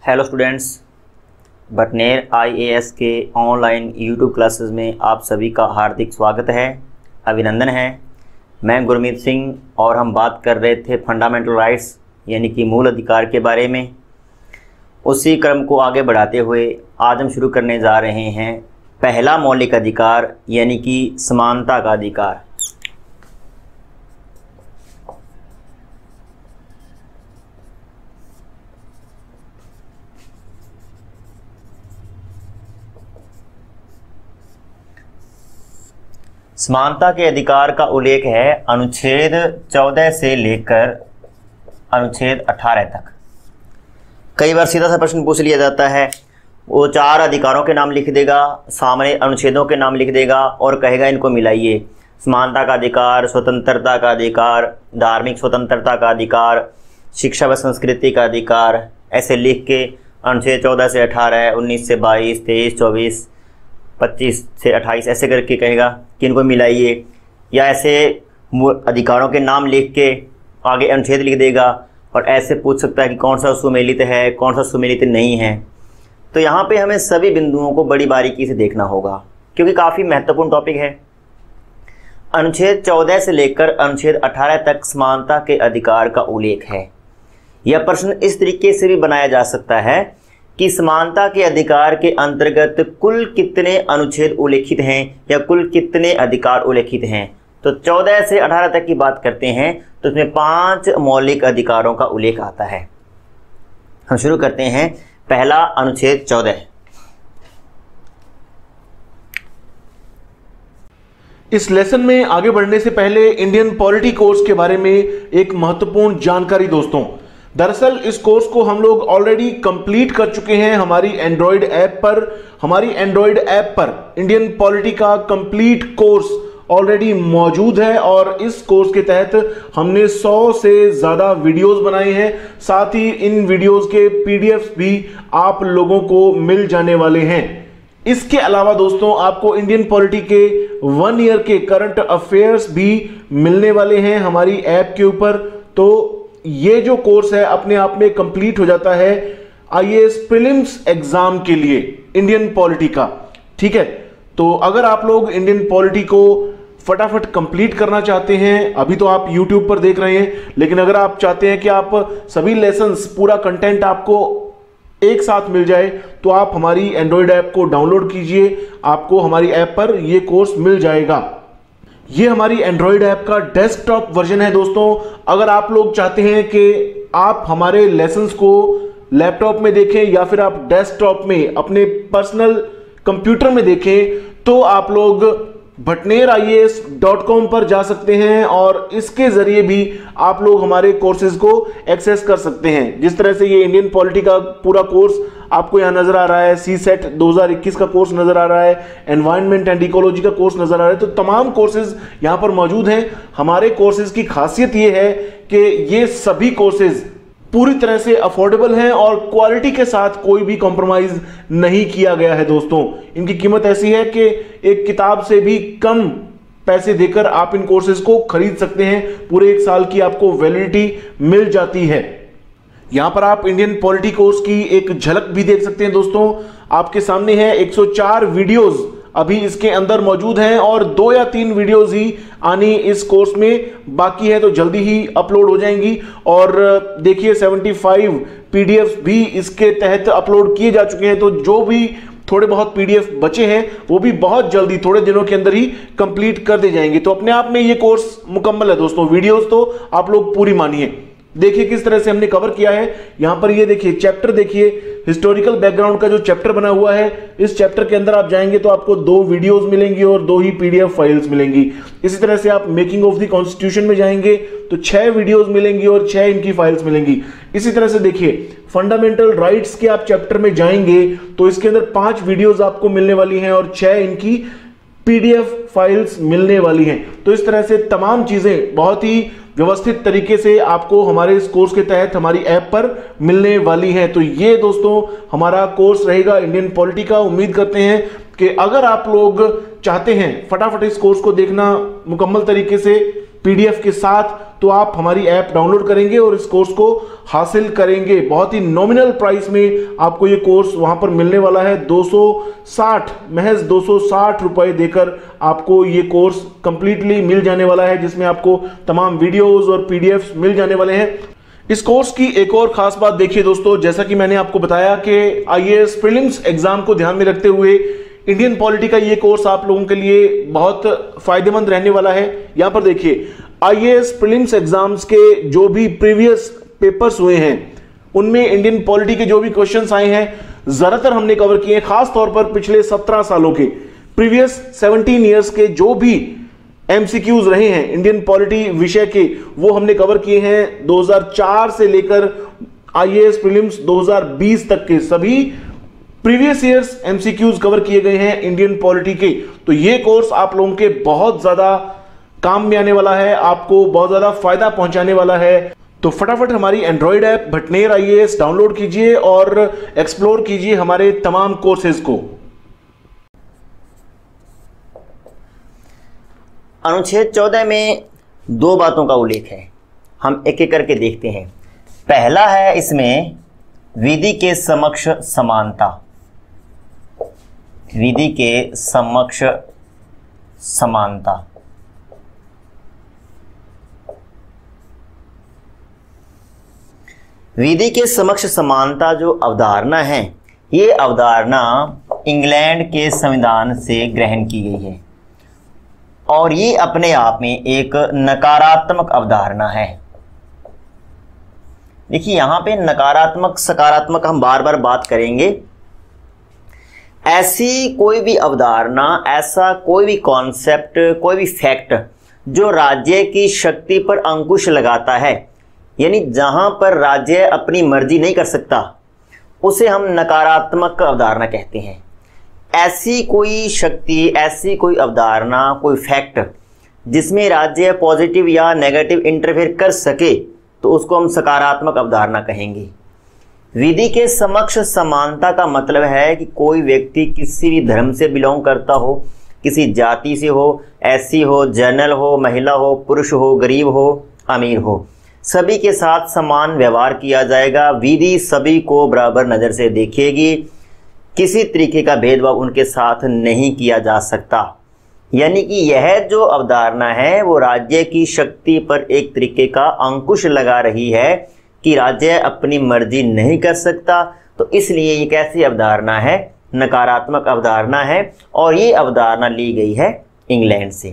Hello students, Bhatner IAS के online YouTube classes में आप सभी का हार्दिक स्वागत है, अभिनंदन है। मैं गुरमीत सिंह और हम बात कर रहे थे फंडामेंटल राइट्स यानी कि मूल अधिकार के बारे में। उसी क्रम को आगे बढ़ाते हुए आज हम शुरू करने जा रहे हैं पहला मौलिक अधिकार यानी कि समानता का अधिकार। समानता के अधिकार का उल्लेख है अनुच्छेद 14 से लेकर अनुच्छेद 18 तक। कई बार सीधा सा प्रश्न पूछ लिया जाता है, वो 4 अधिकारों के नाम लिख देगा, सामने अनुच्छेदों के नाम लिख देगा और कहेगा इनको मिलाइए। समानता का अधिकार, स्वतंत्रता का अधिकार, धार्मिक स्वतंत्रता का अधिकार, शिक्षा व संस्कृति का अधिकार, ऐसे लिख के अनुच्छेद 14 से 18, 19 से 22, 23, 24, 25 से 28 ऐसे करके कहेगा कि इनको मिलाइए, या ऐसे अधिकारों के नाम लिख के आगे अनुच्छेद लिख देगा और ऐसे पूछ सकता है कि कौन सा सुमेलित है, कौन सा सुमेलित नहीं है। तो यहाँ पे हमें सभी बिंदुओं को बड़ी बारीकी से देखना होगा क्योंकि काफ़ी महत्वपूर्ण टॉपिक है। अनुच्छेद 14 से लेकर अनुच्छेद 18 तक समानता के अधिकार का उल्लेख है। यह प्रश्न इस तरीके से भी बनाया जा सकता है कि समानता के अधिकार के अंतर्गत कुल कितने अनुच्छेद उल्लेखित हैं या कुल कितने अधिकार उल्लेखित हैं। तो 14 से 18 तक की बात करते हैं तो इसमें 5 मौलिक अधिकारों का उल्लेख आता है। हम शुरू करते हैं पहला अनुच्छेद 14। इस लेसन में आगे बढ़ने से पहले इंडियन पॉलिटी कोर्स के बारे में एक महत्वपूर्ण जानकारी दोस्तों। दरअसल इस कोर्स को हम लोग ऑलरेडी कंप्लीट कर चुके हैं हमारी एंड्रॉयड ऐप पर। हमारी एंड्रॉयड ऐप पर इंडियन पॉलिटी का कंप्लीट कोर्स ऑलरेडी मौजूद है और इस कोर्स के तहत हमने 100 से ज़्यादा वीडियोस बनाए हैं। साथ ही इन वीडियोस के पीडीएफ्स भी आप लोगों को मिल जाने वाले हैं। इसके अलावा दोस्तों आपको इंडियन पॉलिटी के 1 ईयर के करंट अफेयर्स भी मिलने वाले हैं हमारी ऐप के ऊपर। तो ये जो कोर्स है अपने आप में कंप्लीट हो जाता है आईएएस प्रीलिम्स एग्जाम के लिए इंडियन पॉलिटी का। ठीक है, तो अगर आप लोग इंडियन पॉलिटी को फटाफट कंप्लीट करना चाहते हैं, अभी तो आप यूट्यूब पर देख रहे हैं, लेकिन अगर आप चाहते हैं कि आप सभी लेसन्स पूरा कंटेंट आपको एक साथ मिल जाए तो आप हमारी एंड्रॉयड ऐप को डाउनलोड कीजिए, आपको हमारी ऐप पर यह कोर्स मिल जाएगा। ये हमारी एंड्रॉयड ऐप का डेस्कटॉप वर्जन है दोस्तों। अगर आप लोग चाहते हैं कि आप हमारे लेसन्स को लैपटॉप में देखें या फिर आप डेस्कटॉप में अपने पर्सनल कंप्यूटर में देखें तो आप लोग bhatnerias.com पर जा सकते हैं और इसके जरिए भी आप लोग हमारे कोर्सेज को एक्सेस कर सकते हैं। जिस तरह से ये इंडियन पॉलिटी का पूरा कोर्स आपको यहाँ नजर आ रहा है, सीसेट 2021 का कोर्स नजर आ रहा है, एनवायरनमेंट एंड इकोलॉजी का कोर्स नजर आ रहा है, तो तमाम कोर्सेज यहाँ पर मौजूद हैं। हमारे कोर्सेज की खासियत ये है कि ये सभी कोर्सेज पूरी तरह से अफोर्डेबल हैं और क्वालिटी के साथ कोई भी कॉम्प्रोमाइज नहीं किया गया है दोस्तों। इनकी कीमत ऐसी है कि एक किताब से भी कम पैसे देकर आप इन कोर्सेज को खरीद सकते हैं। पूरे 1 साल की आपको वैलिडिटी मिल जाती है। यहां पर आप इंडियन पॉलिटी कोर्स की एक झलक भी देख सकते हैं दोस्तों। आपके सामने है 104 वीडियोस अभी इसके अंदर मौजूद हैं और 2 या 3 वीडियोस ही आनी इस कोर्स में बाकी है, तो जल्दी ही अपलोड हो जाएंगी। और देखिए 75 पीडीएफ भी इसके तहत अपलोड किए जा चुके हैं, तो जो भी थोड़े बहुत पीडीएफ बचे हैं वो भी बहुत जल्दी थोड़े दिनों के अंदर ही कंप्लीट कर दे जाएंगे। तो अपने आप में ये कोर्स मुकम्मल है दोस्तों। वीडियोस तो आप लोग पूरी मानिए। देखिए किस तरह से हमने कवर किया है। यहां पर ये देखिए चैप्टर, देखिए हिस्टोरिकल बैकग्राउंड का जो चैप्टर बना हुआ है, इस चैप्टर के अंदर आप जाएंगे तो आपको 2 वीडियोस मिलेंगी और 2 ही पीडीएफ फाइल्स मिलेंगी। इसी तरह से आप मेकिंग ऑफ द कॉन्स्टिट्यूशन में जाएंगे तो 6 वीडियोस मिलेंगी और 6 इनकी फाइल्स मिलेंगी। इसी तरह से देखिए फंडामेंटल राइट्स के आप चैप्टर में जाएंगे तो इसके अंदर 5 वीडियोस आपको मिलने वाली हैं और 6 इनकी पीडीएफ फाइल्स मिलने वाली हैं। तो इस तरह से तमाम चीजें बहुत ही व्यवस्थित तरीके से आपको हमारे इस कोर्स के तहत हमारी ऐप पर मिलने वाली हैं। तो ये दोस्तों हमारा कोर्स रहेगा इंडियन पॉलिटी का। उम्मीद करते हैं कि अगर आप लोग चाहते हैं फटाफट इस कोर्स को देखना मुकम्मल तरीके से पीडीएफ के साथ, तो आप हमारी ऐप डाउनलोड करेंगे और इस कोर्स को हासिल करेंगे। बहुत ही नॉमिनल प्राइस में आपको ये कोर्स वहां पर मिलने वाला है। 260 महज 260 रुपए देकर आपको ये कोर्स कंप्लीटली मिल जाने वाला है, जिसमें आपको तमाम वीडियोस और पीडीएफ्स मिल जाने वाले हैं। इस कोर्स की एक और खास बात देखिए दोस्तों, जैसा कि मैंने आपको बताया कि आईएएस प्रीलिम्स एग्जाम को ध्यान में रखते हुए इंडियन पॉलिटी का ये कोर्स आप लोगों के लिए बहुत फायदेमंद रहने वाला है। यहां पर देखिए, आईएएस प्रीलिम्स एग्जाम्स के जो भी प्रीवियस पेपर्स हुए हैं उनमें इंडियन पॉलिटी के जो भी क्वेश्चंस आए हैं ज्यादातर हमने कवर किए हैं। खास तौर पर पिछले 17 सालों के प्रीवियस 17 ईयर्स के जो भी एमसीक्यूज रहे हैं इंडियन पॉलिटी विषय के, वो हमने कवर किए हैं। 2004 से लेकर आईएएस प्रीलिम्स 2020 तक के सभी प्रीवियस ईयर्स एमसीक्यूज कवर किए गए हैं इंडियन पॉलिटी के। तो ये कोर्स आप लोगों के बहुत ज्यादा काम में आने वाला है, आपको बहुत ज्यादा फायदा पहुंचाने वाला है। तो फटाफट हमारी Android app Bhatner IAS download कीजिए और एक्सप्लोर कीजिए हमारे तमाम कोर्सेज को। अनुच्छेद 14 में 2 बातों का उल्लेख है, हम एक एक करके देखते हैं। पहला है इसमें विधि के समक्ष समानता। विधि के समक्ष समानता। विधि के समक्ष समानता जो अवधारणा है, ये अवधारणा इंग्लैंड के संविधान से ग्रहण की गई है और ये अपने आप में एक नकारात्मक अवधारणा है। देखिए यहां पे नकारात्मक सकारात्मक हम बार बार बात करेंगे। ऐसी कोई भी अवधारणा, ऐसा कोई भी कॉन्सेप्ट, कोई भी फैक्ट जो राज्य की शक्ति पर अंकुश लगाता है, यानी जहां पर राज्य अपनी मर्जी नहीं कर सकता, उसे हम नकारात्मक अवधारणा कहते हैं। ऐसी कोई शक्ति, ऐसी कोई अवधारणा, कोई फैक्ट जिसमें राज्य पॉजिटिव या नेगेटिव इंटरफेयर कर सके, तो उसको हम सकारात्मक अवधारणा कहेंगे। विधि के समक्ष समानता का मतलब है कि कोई व्यक्ति किसी भी धर्म से बिलोंग करता हो, किसी जाति से हो, एससी हो, जनरल हो, महिला हो, पुरुष हो, गरीब हो, अमीर हो, सभी के साथ समान व्यवहार किया जाएगा। विधि सभी को बराबर नज़र से देखेगी, किसी तरीके का भेदभाव उनके साथ नहीं किया जा सकता। यानी कि यह जो अवधारणा है वो राज्य की शक्ति पर एक तरीके का अंकुश लगा रही है कि राज्य अपनी मर्जी नहीं कर सकता। तो इसलिए ये कैसी अवधारणा है? नकारात्मक अवधारणा है और ये अवधारणा ली गई है इंग्लैंड से।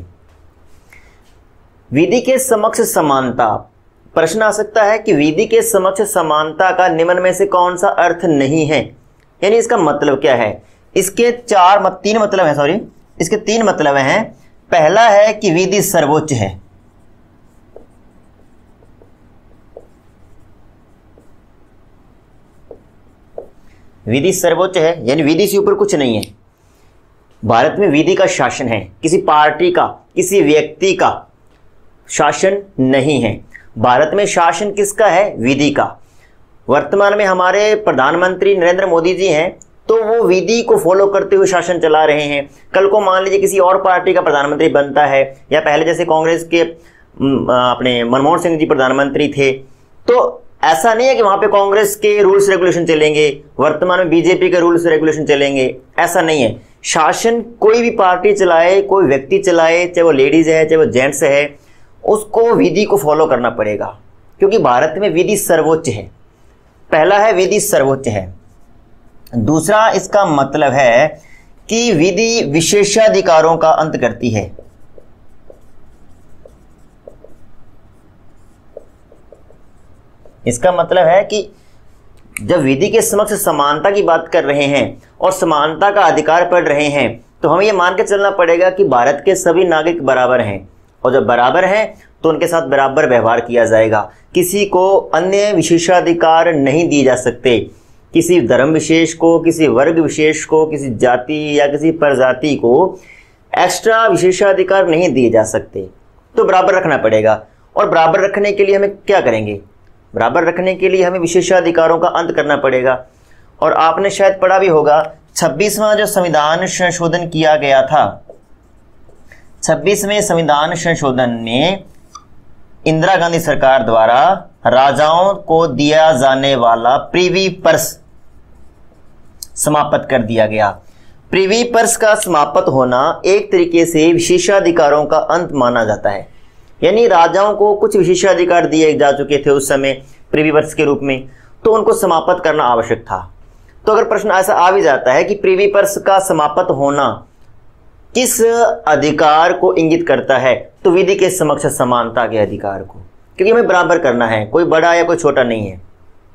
विधि के समक्ष समानता, प्रश्न आ सकता है कि विधि के समक्ष समानता का निम्न में से कौन सा अर्थ नहीं है, यानी इसका मतलब क्या है? इसके तीन मतलब है, सॉरी, इसके 3 मतलब हैं। पहला है कि विधि सर्वोच्च है। विधि सर्वोच्च है यानी विधि से ऊपर कुछ नहीं है। भारत में विधि का शासन है, किसी पार्टी का, किसी व्यक्ति का शासन नहीं है। भारत में शासन किसका है? विधि का। वर्तमान में हमारे प्रधानमंत्री नरेंद्र मोदी जी हैं, तो वो विधि को फॉलो करते हुए शासन चला रहे हैं। कल को मान लीजिए किसी और पार्टी का प्रधानमंत्री बनता है, या पहले जैसे कांग्रेस के अपने मनमोहन सिंह जी प्रधानमंत्री थे, तो ऐसा नहीं है कि वहां पे कांग्रेस के रूल्स रेगुलेशन चलेंगे, वर्तमान में बीजेपी के रूल्स रेगुलेशन चलेंगे, ऐसा नहीं है। शासन कोई भी पार्टी चलाए, कोई व्यक्ति चलाए, चाहे वो लेडीज है चाहे वो जेंट्स है, उसको विधि को फॉलो करना पड़ेगा, क्योंकि भारत में विधि सर्वोच्च है। पहला है विधि सर्वोच्च है। दूसरा इसका मतलब है कि विधि विशेषाधिकारों का अंत करती है। इसका मतलब है कि जब विधि के समक्ष समानता की बात कर रहे हैं और समानता का अधिकार पढ़ रहे हैं, तो हमें यह मान के चलना पड़ेगा कि भारत के सभी नागरिक बराबर हैं, और जब बराबर हैं तो उनके साथ बराबर व्यवहार किया जाएगा। किसी को अन्य विशेषाधिकार नहीं दिए जा सकते। किसी धर्म विशेष को, किसी वर्ग विशेष को, किसी जाति या किसी प्रजाति को एक्स्ट्रा विशेषाधिकार नहीं दिए जा सकते। तो बराबर रखना पड़ेगा, और बराबर रखने के लिए हमें क्या करेंगे? बराबर रखने के लिए हमें विशेषाधिकारों का अंत करना पड़ेगा। और आपने शायद पढ़ा भी होगा, 26वां जो संविधान संशोधन किया गया था, 26वें संविधान संशोधन में इंदिरा गांधी सरकार द्वारा राजाओं को दिया जाने वाला प्रिवी पर्स समाप्त कर दिया गया। प्रिवी पर्स का समाप्त होना एक तरीके से विशेषाधिकारों का अंत माना जाता है, यानी राजाओं को कुछ विशेषाधिकार दिए जा चुके थे उस समय प्रिवी पर्स के रूप में, तो उनको समाप्त करना आवश्यक था। तो अगर प्रश्न ऐसा आ भी जाता है कि प्रिवी पर्स का समाप्त होना किस अधिकार को इंगित करता है, तो विधि के समक्ष समानता के अधिकार को, क्योंकि हमें बराबर करना है, कोई बड़ा या कोई छोटा नहीं है।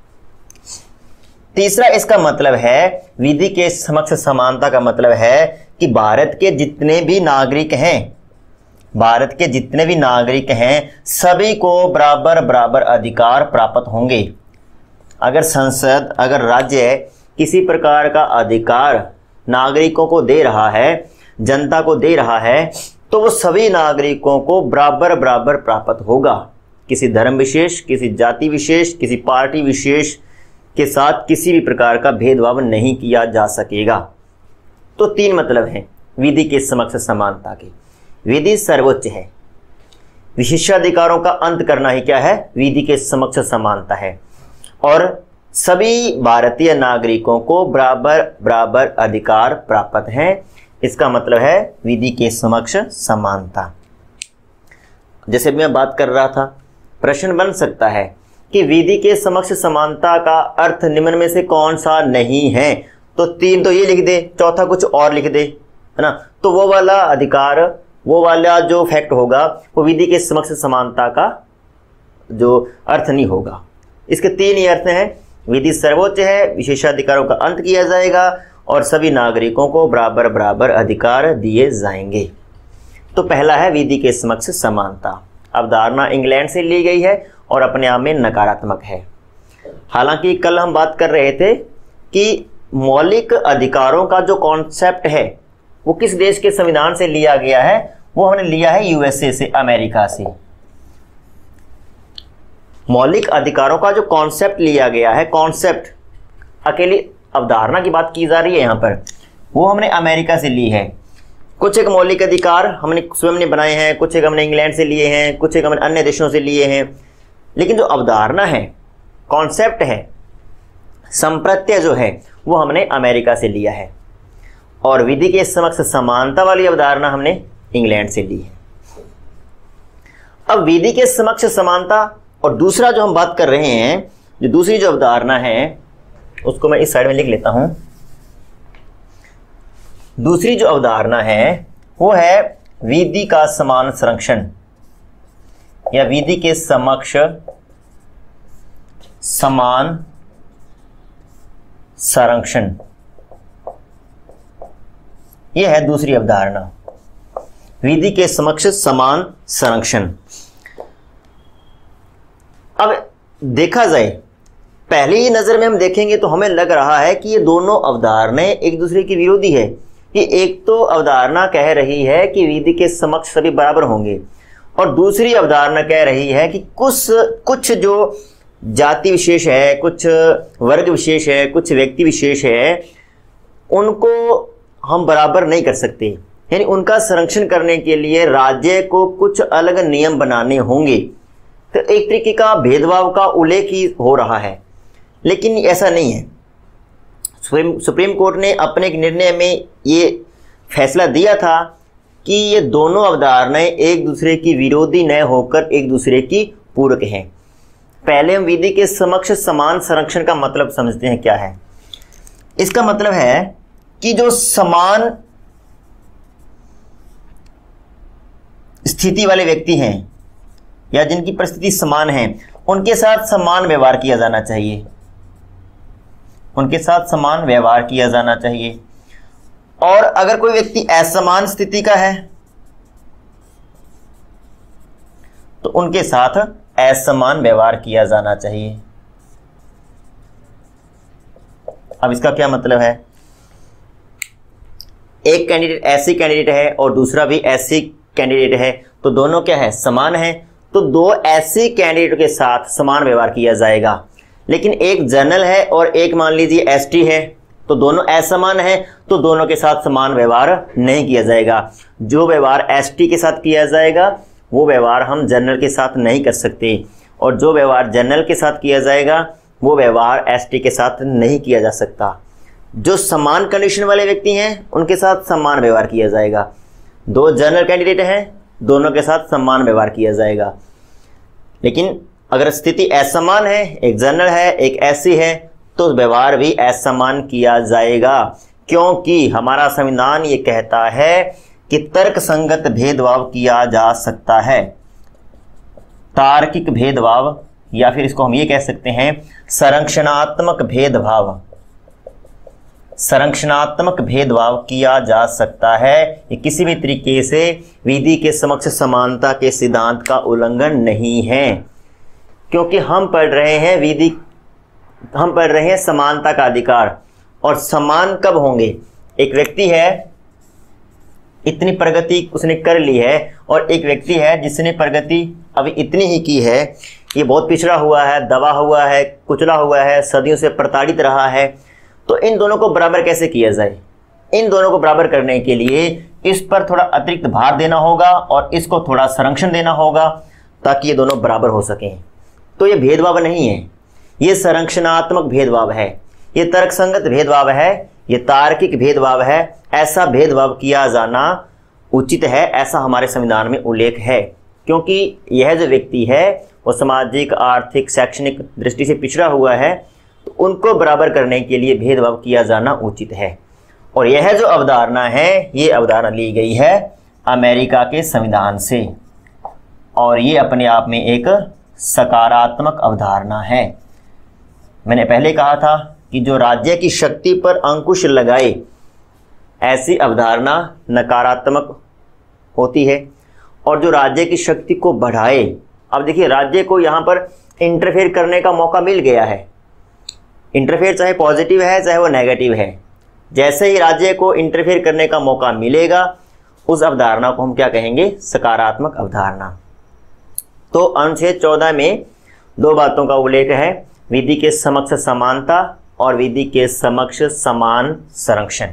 तीसरा इसका मतलब है, विधि के समक्ष समानता का मतलब है कि भारत के जितने भी नागरिक हैं, भारत के जितने भी नागरिक हैं सभी को बराबर बराबर अधिकार प्राप्त होंगे। अगर संसद, अगर राज्य किसी प्रकार का अधिकार नागरिकों को दे रहा है, जनता को दे रहा है, तो वो सभी नागरिकों को बराबर बराबर प्राप्त होगा। किसी धर्म विशेष, किसी जाति विशेष, किसी पार्टी विशेष के साथ किसी भी प्रकार का भेदभाव नहीं किया जा सकेगा। तो तीन मतलब हैं विधि के समक्ष समानता के। विधि सर्वोच्च है, विशेषाधिकारों का अंत करना ही क्या है, विधि के समक्ष समानता है, और सभी भारतीय नागरिकों को बराबर बराबर अधिकार प्राप्त हैं। इसका मतलब है विधि के समक्ष समानता। जैसे मैं बात कर रहा था, प्रश्न बन सकता है कि विधि के समक्ष समानता का अर्थ निम्न में से कौन सा नहीं है, तो तीन तो ये लिख दे, चौथा कुछ और लिख दे, है ना। तो वो वाला अधिकार, वो वाला जो फैक्ट होगा वो विधि के समक्ष समानता का जो अर्थ नहीं होगा। इसके तीन ही अर्थ हैं, विधि सर्वोच्च है, विशेषाधिकारों का अंत किया जाएगा, और सभी नागरिकों को बराबर बराबर अधिकार दिए जाएंगे। तो पहला है विधि के समक्ष समानता। अवधारणा इंग्लैंड से ली गई है और अपने आप में नकारात्मक है। हालांकि कल हम बात कर रहे थे कि मौलिक अधिकारों का जो कॉन्सेप्ट है वो किस देश के संविधान से लिया गया है, वो हमने लिया है यूएसए से, अमेरिका से। मौलिक अधिकारों का जो कॉन्सेप्ट लिया गया है, कॉन्सेप्ट, अकेली अवधारणा की बात की जा रही है यहाँ पर, वो हमने अमेरिका से ली है। कुछ एक मौलिक अधिकार हमने स्वयं ने बनाए हैं, कुछ एक हमने इंग्लैंड से लिए हैं, कुछ एक हमने अन्य देशों से लिए हैं, लेकिन जो अवधारणा है, कॉन्सेप्ट है, संप्रत्यय जो है, वो हमने अमेरिका से लिया है, और विधि के समक्ष समानता वाली अवधारणा हमने इंग्लैंड से ली है। अब विधि के समक्ष समानता और दूसरा जो हम बात कर रहे हैं, जो दूसरी जो अवधारणा है उसको मैं इस साइड में लिख लेता हूं। दूसरी जो अवधारणा है वो है विधि का समान संरक्षण, या विधि के समक्ष समान संरक्षण। यह है दूसरी अवधारणा, विधि के समक्ष समान संरक्षण। अब देखा जाए, पहली ही नजर में हम देखेंगे तो हमें लग रहा है कि ये दोनों अवधारणाएं एक दूसरे की विरोधी है। कि एक तो अवधारणा कह रही है कि विधि के समक्ष सभी बराबर होंगे, और दूसरी अवधारणा कह रही है कि कुछ जो जाति विशेष है, कुछ वर्ग विशेष है, कुछ व्यक्ति विशेष है, उनको हम बराबर नहीं कर सकते। यानी उनका संरक्षण करने के लिए राज्य को कुछ अलग नियम बनाने होंगे। तो एक तरीके का भेदभाव का उल्लेख ही हो रहा है, लेकिन ऐसा नहीं है। सुप्रीम कोर्ट ने अपने एक निर्णय में ये फैसला दिया था कि ये दोनों अवधारणाएं एक दूसरे की विरोधी न होकर एक दूसरे की पूरक हैं। पहले हम विधि के समक्ष समान संरक्षण का मतलब समझते हैं क्या है। इसका मतलब है कि जो समान स्थिति वाले व्यक्ति हैं या जिनकी परिस्थिति समान है, उनके साथ समान व्यवहार किया जाना चाहिए, उनके साथ समान व्यवहार किया जाना चाहिए। और अगर कोई व्यक्ति असमान स्थिति का है तो उनके साथ असमान व्यवहार किया जाना चाहिए। अब इसका क्या मतलब है, एक कैंडिडेट ऐसी कैंडिडेट है और दूसरा भी ऐसी कैंडिडेट है, तो दोनों क्या है, समान है, तो दो ऐसे कैंडिडेट के साथ समान व्यवहार किया जाएगा। लेकिन एक जनरल है और एक मान लीजिए एसटी है, तो दोनों असमान है, तो दोनों के साथ समान व्यवहार नहीं किया जाएगा। जो व्यवहार एसटी के साथ किया जाएगा वो व्यवहार हम जनरल के साथ नहीं कर सकते, और जो व्यवहार जनरल के साथ किया जाएगा वो व्यवहार एसटी के साथ नहीं किया जा सकता। जो समान कंडीशन वाले व्यक्ति हैं उनके साथ समान व्यवहार किया जाएगा। दो जनरल कैंडिडेट हैं, दोनों के साथ समान व्यवहार किया जाएगा। लेकिन अगर स्थिति असमान है, एक जनरल है एक एससी है, तो व्यवहार भी असमान किया जाएगा, क्योंकि हमारा संविधान ये कहता है कि तर्क संगत भेदभाव किया जा सकता है। तार्किक भेदभाव, या फिर इसको हम ये कह सकते हैं संरक्षणात्मक भेदभाव, संरक्षणात्मक भेदभाव किया जा सकता है। ये किसी भी तरीके से विधि के समक्ष समानता के सिद्धांत का उल्लंघन नहीं है, क्योंकि हम पढ़ रहे हैं समानता का अधिकार। और समान कब होंगे? एक व्यक्ति है इतनी प्रगति उसने कर ली है, और एक व्यक्ति है जिसने प्रगति अभी इतनी ही की है, ये बहुत पिछड़ा हुआ है, दबा हुआ है, कुचला हुआ है, सदियों से प्रताड़ित रहा है। तो इन दोनों को बराबर कैसे किया जाए? इन दोनों को बराबर करने के लिए इस पर थोड़ा अतिरिक्त भार देना होगा और इसको थोड़ा संरक्षण देना होगा, ताकि ये दोनों बराबर हो सकें। तो ये भेदभाव नहीं है, ये संरक्षणात्मक भेदभाव है, ये तर्कसंगत भेदभाव है, ये तार्किक भेदभाव है। ऐसा भेदभाव किया जाना उचित है, ऐसा हमारे संविधान में उल्लेख है, क्योंकि यह जो व्यक्ति है वो सामाजिक, आर्थिक, शैक्षणिक दृष्टि से पिछड़ा हुआ है, तो उनको बराबर करने के लिए भेदभाव किया जाना उचित है। और यह जो अवधारणा है, ये अवधारणा ली गई है अमेरिका के संविधान से, और ये अपने आप में एक सकारात्मक अवधारणा है। मैंने पहले कहा था कि जो राज्य की शक्ति पर अंकुश लगाए, ऐसी अवधारणा नकारात्मक होती है, और जो राज्य की शक्ति को बढ़ाए। अब देखिए, राज्य को यहाँ पर इंटरफेयर करने का मौका मिल गया है। इंटरफेयर चाहे पॉजिटिव है चाहे वो नेगेटिव है, जैसे ही राज्य को इंटरफेयर करने का मौका मिलेगा, उस अवधारणा को हम क्या कहेंगे? सकारात्मक अवधारणा। तो अनुच्छेद 14 में दो बातों का उल्लेख है, विधि के समक्ष समानता और विधि के समक्ष समान संरक्षण।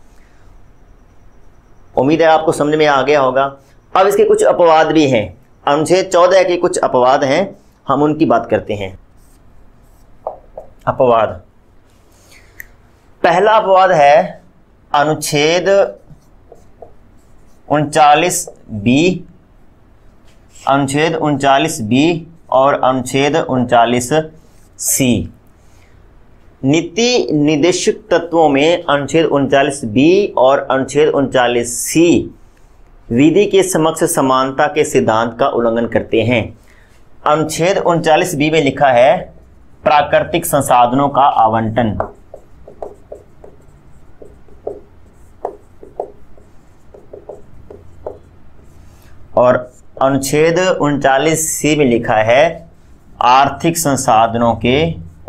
उम्मीद है आपको समझ में आ गया होगा। अब इसके कुछ अपवाद भी हैं, अनुच्छेद 14 के कुछ अपवाद हैं, हम उनकी बात करते हैं। अपवाद, पहला अपवाद है अनुच्छेद 39B, अनुच्छेद 39B और अनुच्छेद 39C। नीति निर्देशक तत्वों में अनुच्छेद 39B और अनुच्छेद 39C विधि के समक्ष समानता के सिद्धांत का उल्लंघन करते हैं। अनुच्छेद 39B में लिखा है प्राकृतिक संसाधनों का आवंटन। और अनुच्छेद 39C में लिखा है आर्थिक संसाधनों के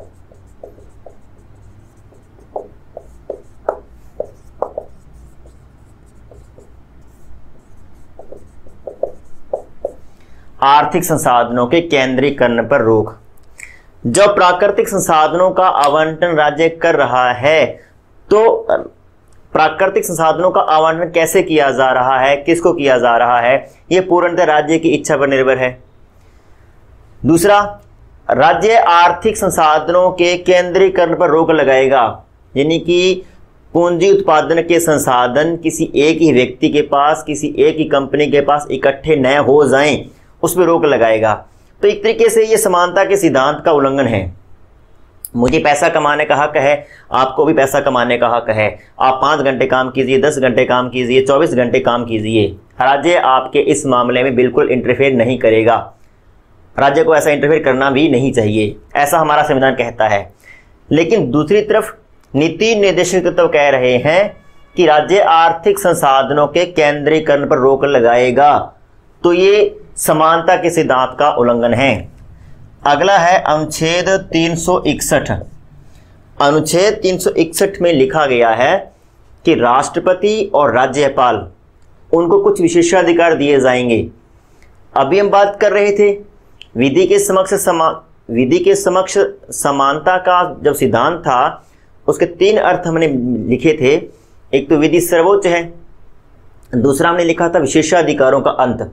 केंद्रीकरण पर रोक। जब प्राकृतिक संसाधनों का आवंटन राज्य कर रहा है, तो प्राकृतिक संसाधनों का आवंटन कैसे किया जा रहा है, किसको किया जा रहा है, यह पूर्णतः राज्य की इच्छा पर निर्भर है। दूसरा, राज्य आर्थिक संसाधनों के केंद्रीकरण पर रोक लगाएगा, यानी कि पूंजी उत्पादन के संसाधन किसी एक ही व्यक्ति के पास, किसी एक ही कंपनी के पास इकट्ठे न हो जाएं, उस पर रोक लगाएगा। तो एक तरीके से ये समानता के सिद्धांत का उल्लंघन है। मुझे पैसा कमाने का हक है, आपको भी पैसा कमाने का हक है। आप 5 घंटे काम कीजिए, 10 घंटे काम कीजिए, 24 घंटे काम कीजिए, राज्य आपके इस मामले में बिल्कुल इंटरफेयर नहीं करेगा। राज्य को ऐसा इंटरफेयर करना भी नहीं चाहिए, ऐसा हमारा संविधान कहता है। लेकिन दूसरी तरफ नीति निर्देशक तत्व कह रहे हैं कि राज्य आर्थिक संसाधनों के केंद्रीकरण पर रोक लगाएगा, तो ये समानता के सिद्धांत का उल्लंघन है। अगला है अनुच्छेद 361। अनुच्छेद 361 में लिखा गया है कि राष्ट्रपति और राज्यपाल, उनको कुछ विशेषाधिकार दिए जाएंगे। अभी हम बात कर रहे थे विधि के समक्ष समानता का जब सिद्धांत था, उसके 3 अर्थ हमने लिखे थे। एक तो विधि सर्वोच्च है, दूसरा हमने लिखा था विशेषाधिकारों का अंत,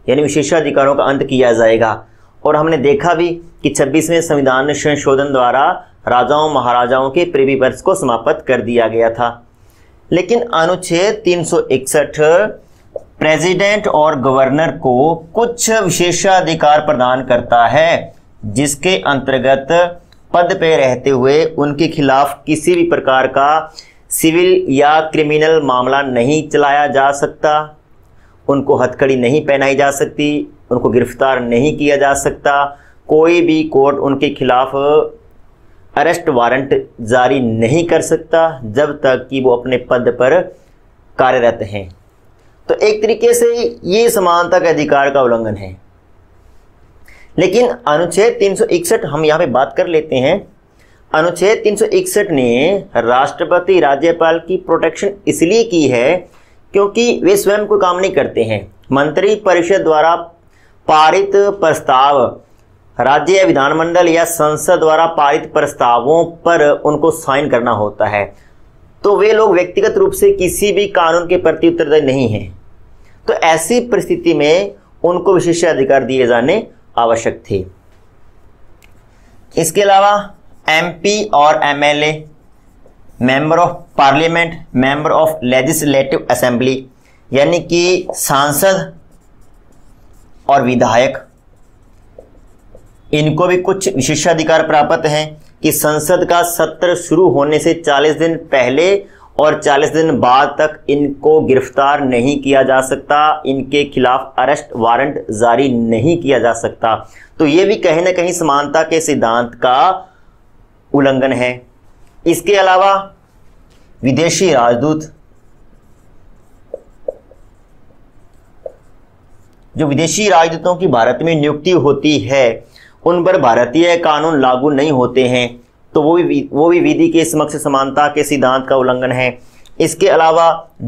यानी विशेषाधिकारों का अंत किया जाएगा। और हमने देखा भी कि 26वें संविधान संशोधन द्वारा राजाओं महाराजाओं के प्रिवी पर्स को समाप्त कर दिया गया था। लेकिन अनुच्छेद 361 प्रेसिडेंट और गवर्नर को कुछ विशेषाधिकार प्रदान करता है, जिसके अंतर्गत पद पे रहते हुए उनके खिलाफ किसी भी प्रकार का सिविल या क्रिमिनल मामला नहीं चलाया जा सकता, उनको हथकड़ी नहीं पहनाई जा सकती, उनको गिरफ्तार नहीं किया जा सकता, कोई भी कोर्ट उनके खिलाफ अरेस्ट वारंट जारी नहीं कर सकता जब तक कि वो अपने पद पर कार्यरत हैं। तो एक तरीके से ये समानता के अधिकार का उल्लंघन है। लेकिन अनुच्छेद 361 हम यहाँ पे बात कर लेते हैं। अनुच्छेद 361 ने राष्ट्रपति राज्यपाल की प्रोटेक्शन इसलिए की है क्योंकि वे स्वयं कोई काम नहीं करते हैं। मंत्री परिषद द्वारा पारित प्रस्ताव, राज्य या विधानमंडल या संसद द्वारा पारित प्रस्तावों पर उनको साइन करना होता है। तो वे लोग व्यक्तिगत रूप से किसी भी कानून के प्रति उत्तरदायी नहीं हैं। तो ऐसी परिस्थिति में उनको विशेषाधिकार दिए जाने आवश्यक थे। इसके अलावा एमपी और MLA, member of parliament, member of legislative assembly, यानी कि सांसद और विधायक, इनको भी कुछ विशेषाधिकार प्राप्त हैं कि संसद का सत्र शुरू होने से 40 दिन पहले और 40 दिन बाद तक इनको गिरफ्तार नहीं किया जा सकता, इनके खिलाफ अरेस्ट वारंट जारी नहीं किया जा सकता। तो ये भी कहीं ना कहीं समानता के सिद्धांत का उल्लंघन है। इसके अलावा विदेशी राजदूत, जो विदेशी राजदूतों की भारत में नियुक्ति होती है उन पर भारतीय कानून लागू नहीं होते हैं, तो वो भी विधि के समक्ष समानता के सिद्धांत का उल्लंघन है। इसके अलावा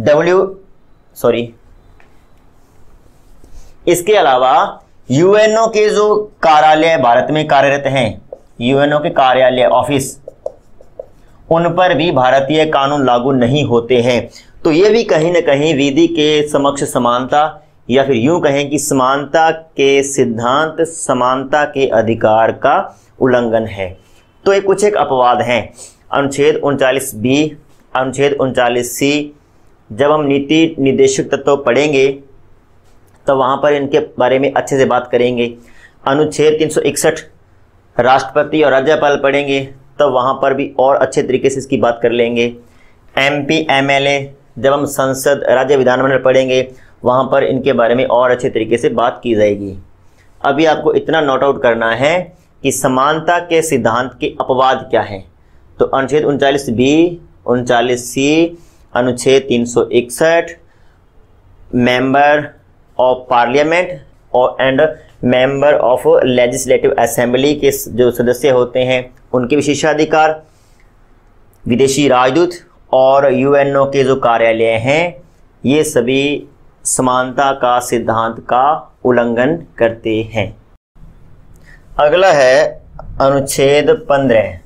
यूएनओ के जो कार्यालय भारत में कार्यरत हैं, यूएनओ के कार्यालय ऑफिस, उन पर भी भारतीय कानून लागू नहीं होते हैं। तो ये भी कहीं ना कहीं विधि के समक्ष समानता, या फिर यूं कहें कि समानता के सिद्धांत, समानता के अधिकार का उल्लंघन है। तो ये कुछ एक अपवाद हैं। अनुच्छेद 39B, अनुच्छेद 39C, जब हम नीति निर्देशक तत्व पढ़ेंगे तो वहाँ पर इनके बारे में अच्छे से बात करेंगे। अनुच्छेद 361 राष्ट्रपति और राज्यपाल पढ़ेंगे तब वहाँ पर भी और अच्छे तरीके से इसकी बात कर लेंगे। एमपी एमएलए, जब हम संसद राज्य विधानमंडल पढ़ेंगे वहाँ पर इनके बारे में और अच्छे तरीके से बात की जाएगी। अभी आपको इतना नोट आउट करना है कि समानता के सिद्धांत के अपवाद क्या हैं। तो अनुच्छेद 39B, 39C, अनुच्छेद 361, मेंबर ऑफ पार्लियामेंट और and member of legislative assembly के जो सदस्य होते हैं उनके विशेषाधिकार, विदेशी राजदूत और यूएनओ के जो कार्यालय हैं, ये सभी समानता का सिद्धांत का उल्लंघन करते हैं। अगला है अनुच्छेद 15।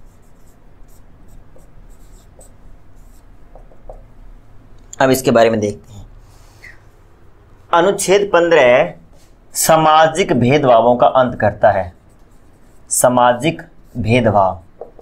अब इसके बारे में देखते हैं। अनुच्छेद 15 सामाजिक भेदभावों का अंत करता है। सामाजिक भेदभाव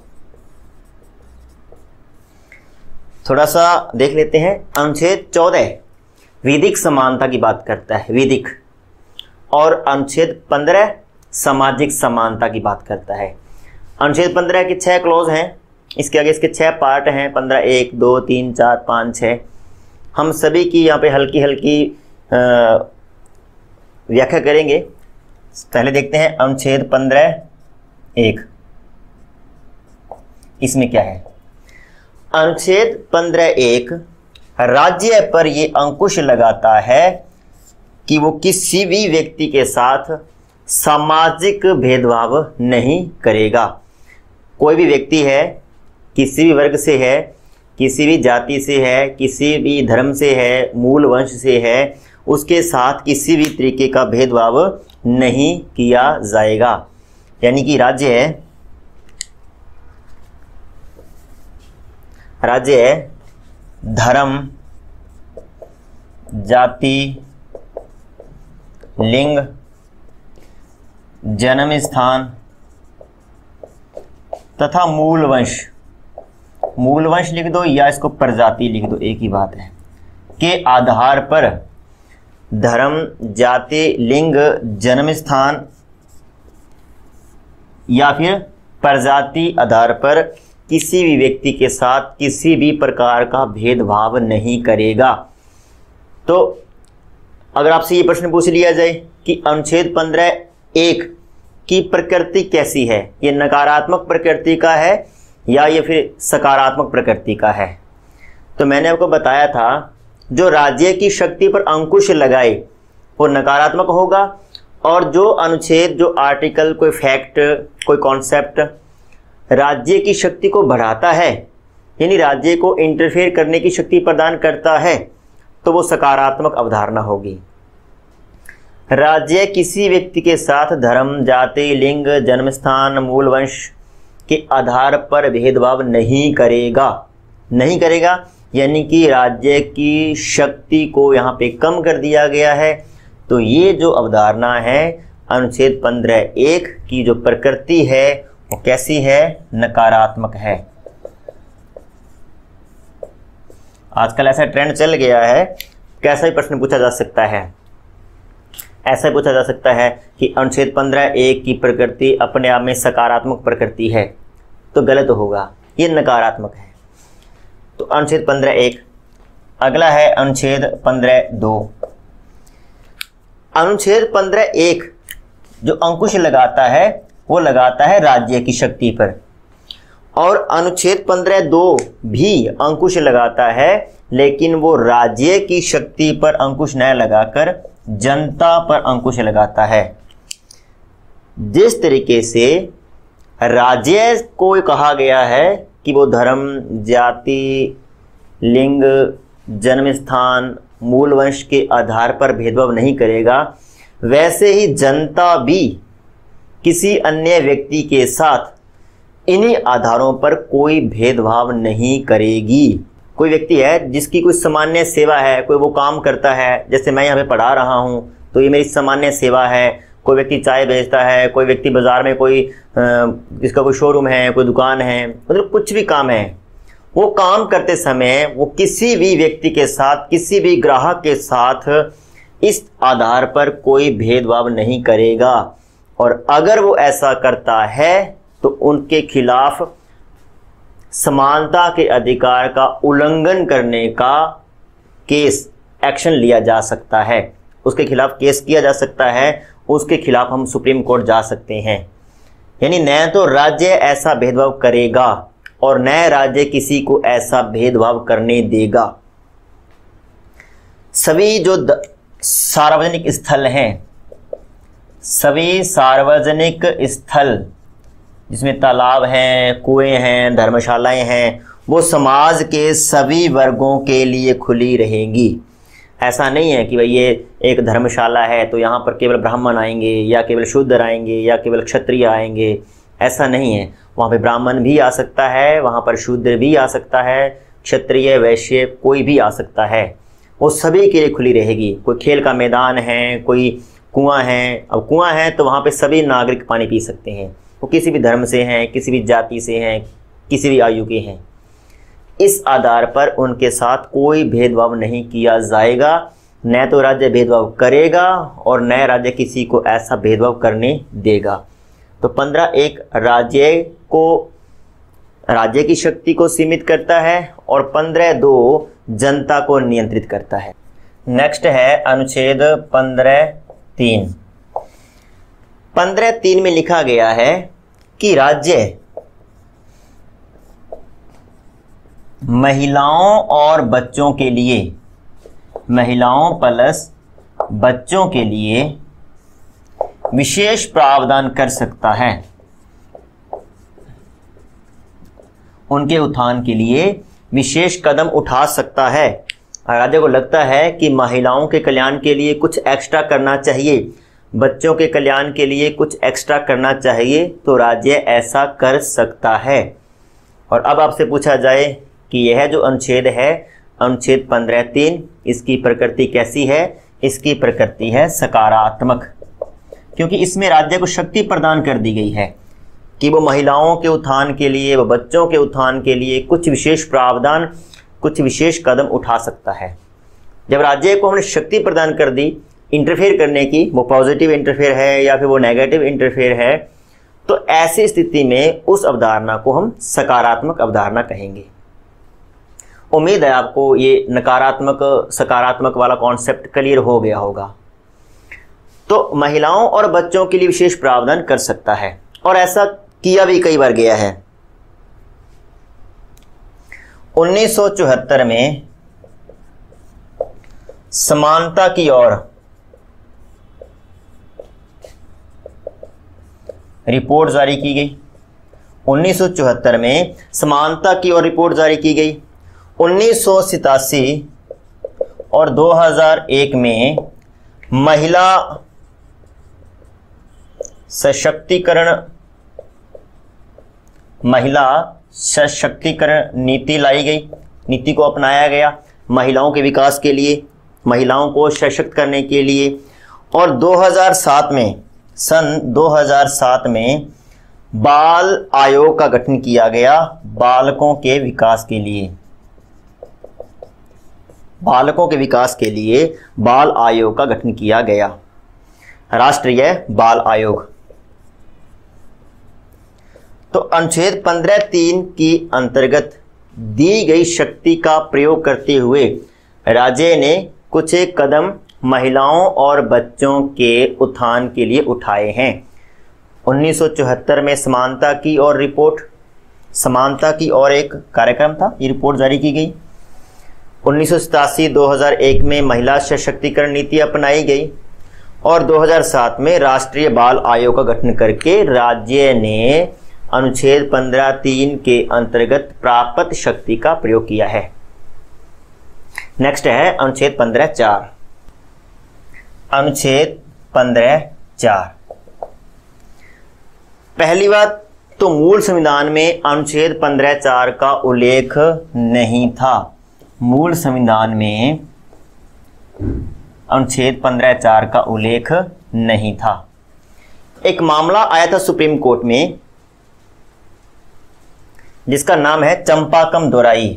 थोड़ा सा देख लेते हैं। अनुच्छेद 14 विधिक समानता की बात करता है, विधिक, और अनुच्छेद 15 सामाजिक समानता की बात करता है। अनुच्छेद 15 के 6 क्लॉज हैं, इसके आगे इसके 6 पार्ट हैं, 15, 1, 2, 3, 4, 5, 6। हम सभी की यहाँ पे हल्की हल्की व्याख्या करेंगे। पहले देखते हैं अनुच्छेद 15(1), इसमें क्या है। अनुच्छेद 15(1) राज्य पर यह अंकुश लगाता है कि वो किसी भी व्यक्ति के साथ सामाजिक भेदभाव नहीं करेगा। कोई भी व्यक्ति है, किसी भी वर्ग से है, किसी भी जाति से है, किसी भी धर्म से है, मूल वंश से है, उसके साथ किसी भी तरीके का भेदभाव नहीं किया जाएगा। यानी कि राज्य धर्म, जाति, लिंग, जन्म स्थान तथा मूल वंश, मूल वंश लिख दो या इसको प्रजाति लिख दो, एक ही बात है, के आधार पर धर्म, जाति, लिंग, जन्म स्थान या फिर प्रजाति आधार पर किसी भी व्यक्ति के साथ किसी भी प्रकार का भेदभाव नहीं करेगा। तो अगर आपसे ये प्रश्न पूछ लिया जाए कि अनुच्छेद 15(1) की प्रकृति कैसी है, ये नकारात्मक प्रकृति का है या ये फिर सकारात्मक प्रकृति का है, तो मैंने आपको बताया था जो राज्य की शक्ति पर अंकुश लगाए वो नकारात्मक होगा, और जो अनुच्छेद, जो आर्टिकल, कोई फैक्ट, कोई कॉन्सेप्ट राज्य की शक्ति को बढ़ाता है, यानी राज्य को इंटरफेयर करने की शक्ति प्रदान करता है, तो वो सकारात्मक अवधारणा होगी। राज्य किसी व्यक्ति के साथ धर्म, जाति, लिंग, जन्मस्थान, मूल वंश के आधार पर भेदभाव नहीं करेगा, नहीं करेगा, यानी कि राज्य की शक्ति को यहाँ पे कम कर दिया गया है। तो ये जो अवधारणा है अनुच्छेद 15(1) की जो प्रकृति है वो कैसी है, नकारात्मक है। आजकल ऐसा ट्रेंड चल गया है, कैसा ही प्रश्न पूछा जा सकता है, ऐसा पूछा जा सकता है कि अनुच्छेद 15(1) की प्रकृति अपने आप में सकारात्मक प्रकृति है, तो गलत होगा, ये नकारात्मक है। तो अनुच्छेद 15(1) अगला है अनुच्छेद 15(2). अनुच्छेद 15(1) जो अंकुश लगाता है वो लगाता है राज्य की शक्ति पर, और अनुच्छेद 15(2) भी अंकुश लगाता है, लेकिन वो राज्य की शक्ति पर अंकुश न लगाकर जनता पर अंकुश लगाता है। जिस तरीके से राज्य को कहा गया है कि वो धर्म, जाति, लिंग, जन्म स्थान, मूल वंश के आधार पर भेदभाव नहीं करेगा, वैसे ही जनता भी किसी अन्य व्यक्ति के साथ इन्हीं आधारों पर कोई भेदभाव नहीं करेगी। कोई व्यक्ति है जिसकी कोई सामान्य सेवा है, कोई वो काम करता है, जैसे मैं यहाँ पे पढ़ा रहा हूँ तो ये मेरी सामान्य सेवा है। कोई व्यक्ति चाय बेचता है, कोई व्यक्ति बाजार में कोई जिसका कोई शोरूम है, कोई दुकान है, मतलब कुछ भी काम है, वो काम करते समय वो किसी भी व्यक्ति के साथ, किसी भी ग्राहक के साथ इस आधार पर कोई भेदभाव नहीं करेगा, और अगर वो ऐसा करता है तो उनके खिलाफ समानता के अधिकार का उल्लंघन करने का केस, एक्शन लिया जा सकता है, उसके खिलाफ केस किया जा सकता है, उसके खिलाफ हम सुप्रीम कोर्ट जा सकते हैं। यानी न तो राज्य ऐसा भेदभाव करेगा और न राज्य किसी को ऐसा भेदभाव करने देगा। सभी जो सार्वजनिक स्थल हैं, सभी सार्वजनिक स्थल जिसमें तालाब हैं, कुएं हैं, धर्मशालाएं हैं, वो समाज के सभी वर्गों के लिए खुली रहेंगी। ऐसा नहीं है कि भाई ये एक धर्मशाला है तो यहाँ पर केवल ब्राह्मण आएंगे या केवल शूद्र आएंगे या केवल क्षत्रिय आएंगे, ऐसा नहीं है। वहाँ पे ब्राह्मण भी आ सकता है, वहाँ पर शूद्र भी आ सकता है, क्षत्रिय, वैश्य कोई भी आ सकता है, वो सभी के लिए खुली रहेगी। कोई खेल का मैदान है, कोई कुआं है, अब कुआं है तो वहाँ पे सभी नागरिक पानी पी सकते हैं, वो किसी भी धर्म से हैं, किसी भी जाति से हैं, किसी भी आयु के हैं। इस आधार पर उनके साथ कोई भेदभाव नहीं किया जाएगा, न तो राज्य भेदभाव करेगा और न राज्य किसी को ऐसा भेदभाव करने देगा। तो 15(1) राज्य की शक्ति को सीमित करता है और 15(2) जनता को नियंत्रित करता है। नेक्स्ट है अनुच्छेद 15(3). 15(3) में लिखा गया है कि राज्य महिलाओं और बच्चों के लिए, महिलाओं प्लस बच्चों के लिए विशेष प्रावधान कर सकता है। उनके उत्थान के लिए विशेष कदम उठा सकता है। राज्य को लगता है कि महिलाओं के कल्याण के लिए कुछ एक्स्ट्रा करना चाहिए, बच्चों के कल्याण के लिए कुछ एक्स्ट्रा करना चाहिए, तो राज्य ऐसा कर सकता है। और अब आपसे पूछा जाए कि यह जो अनुच्छेद है, अनुच्छेद 15(3), इसकी प्रकृति कैसी है, इसकी प्रकृति है सकारात्मक, क्योंकि इसमें राज्य को शक्ति प्रदान कर दी गई है कि वो महिलाओं के उत्थान के लिए, वो बच्चों के उत्थान के लिए कुछ विशेष प्रावधान, कुछ विशेष कदम उठा सकता है। जब राज्य को हमने शक्ति प्रदान कर दी इंटरफेयर करने की, वो पॉजिटिव इंटरफेयर है या फिर वो नेगेटिव इंटरफेयर है, तो ऐसी स्थिति में उस अवधारणा को हम सकारात्मक अवधारणा कहेंगे। उम्मीद है आपको ये नकारात्मक सकारात्मक वाला कॉन्सेप्ट क्लियर हो गया होगा। तो महिलाओं और बच्चों के लिए विशेष प्रावधान कर सकता है और ऐसा किया भी कई बार गया है। 1974 में समानता की ओर रिपोर्ट जारी की गई। 1974 में समानता की ओर रिपोर्ट जारी की गई। 1987 और 2001 में महिला सशक्तिकरण नीति लाई गई, नीति को अपनाया गया महिलाओं के विकास के लिए, महिलाओं को सशक्त करने के लिए। और 2007 में, सन 2007 में बाल आयोग का गठन किया गया बालकों के विकास के लिए। बालकों के विकास के लिए बाल आयोग का गठन किया गया, राष्ट्रीय बाल आयोग। तो अनुच्छेद 15(3) की अंतर्गत दी गई शक्ति का प्रयोग करते हुए राज्य ने कुछ एक कदम महिलाओं और बच्चों के उत्थान के लिए उठाए हैं। 1974 में समानता की ओर रिपोर्ट, समानता की ओर एक कार्यक्रम था, ये रिपोर्ट जारी की गई। 1987-2001 में महिला सशक्तिकरण नीति अपनाई गई और 2007 में राष्ट्रीय बाल आयोग का गठन करके राज्य ने अनुच्छेद 15(3) के अंतर्गत प्राप्त शक्ति का प्रयोग किया है। नेक्स्ट है अनुच्छेद 15(4). अनुच्छेद 15(4). पहली बात तो मूल संविधान में अनुच्छेद 15(4) का उल्लेख नहीं था। मूल संविधान में अनुच्छेद 15(4) का उल्लेख नहीं था। एक मामला आया था सुप्रीम कोर्ट में जिसका नाम है चंपाकम दोराई।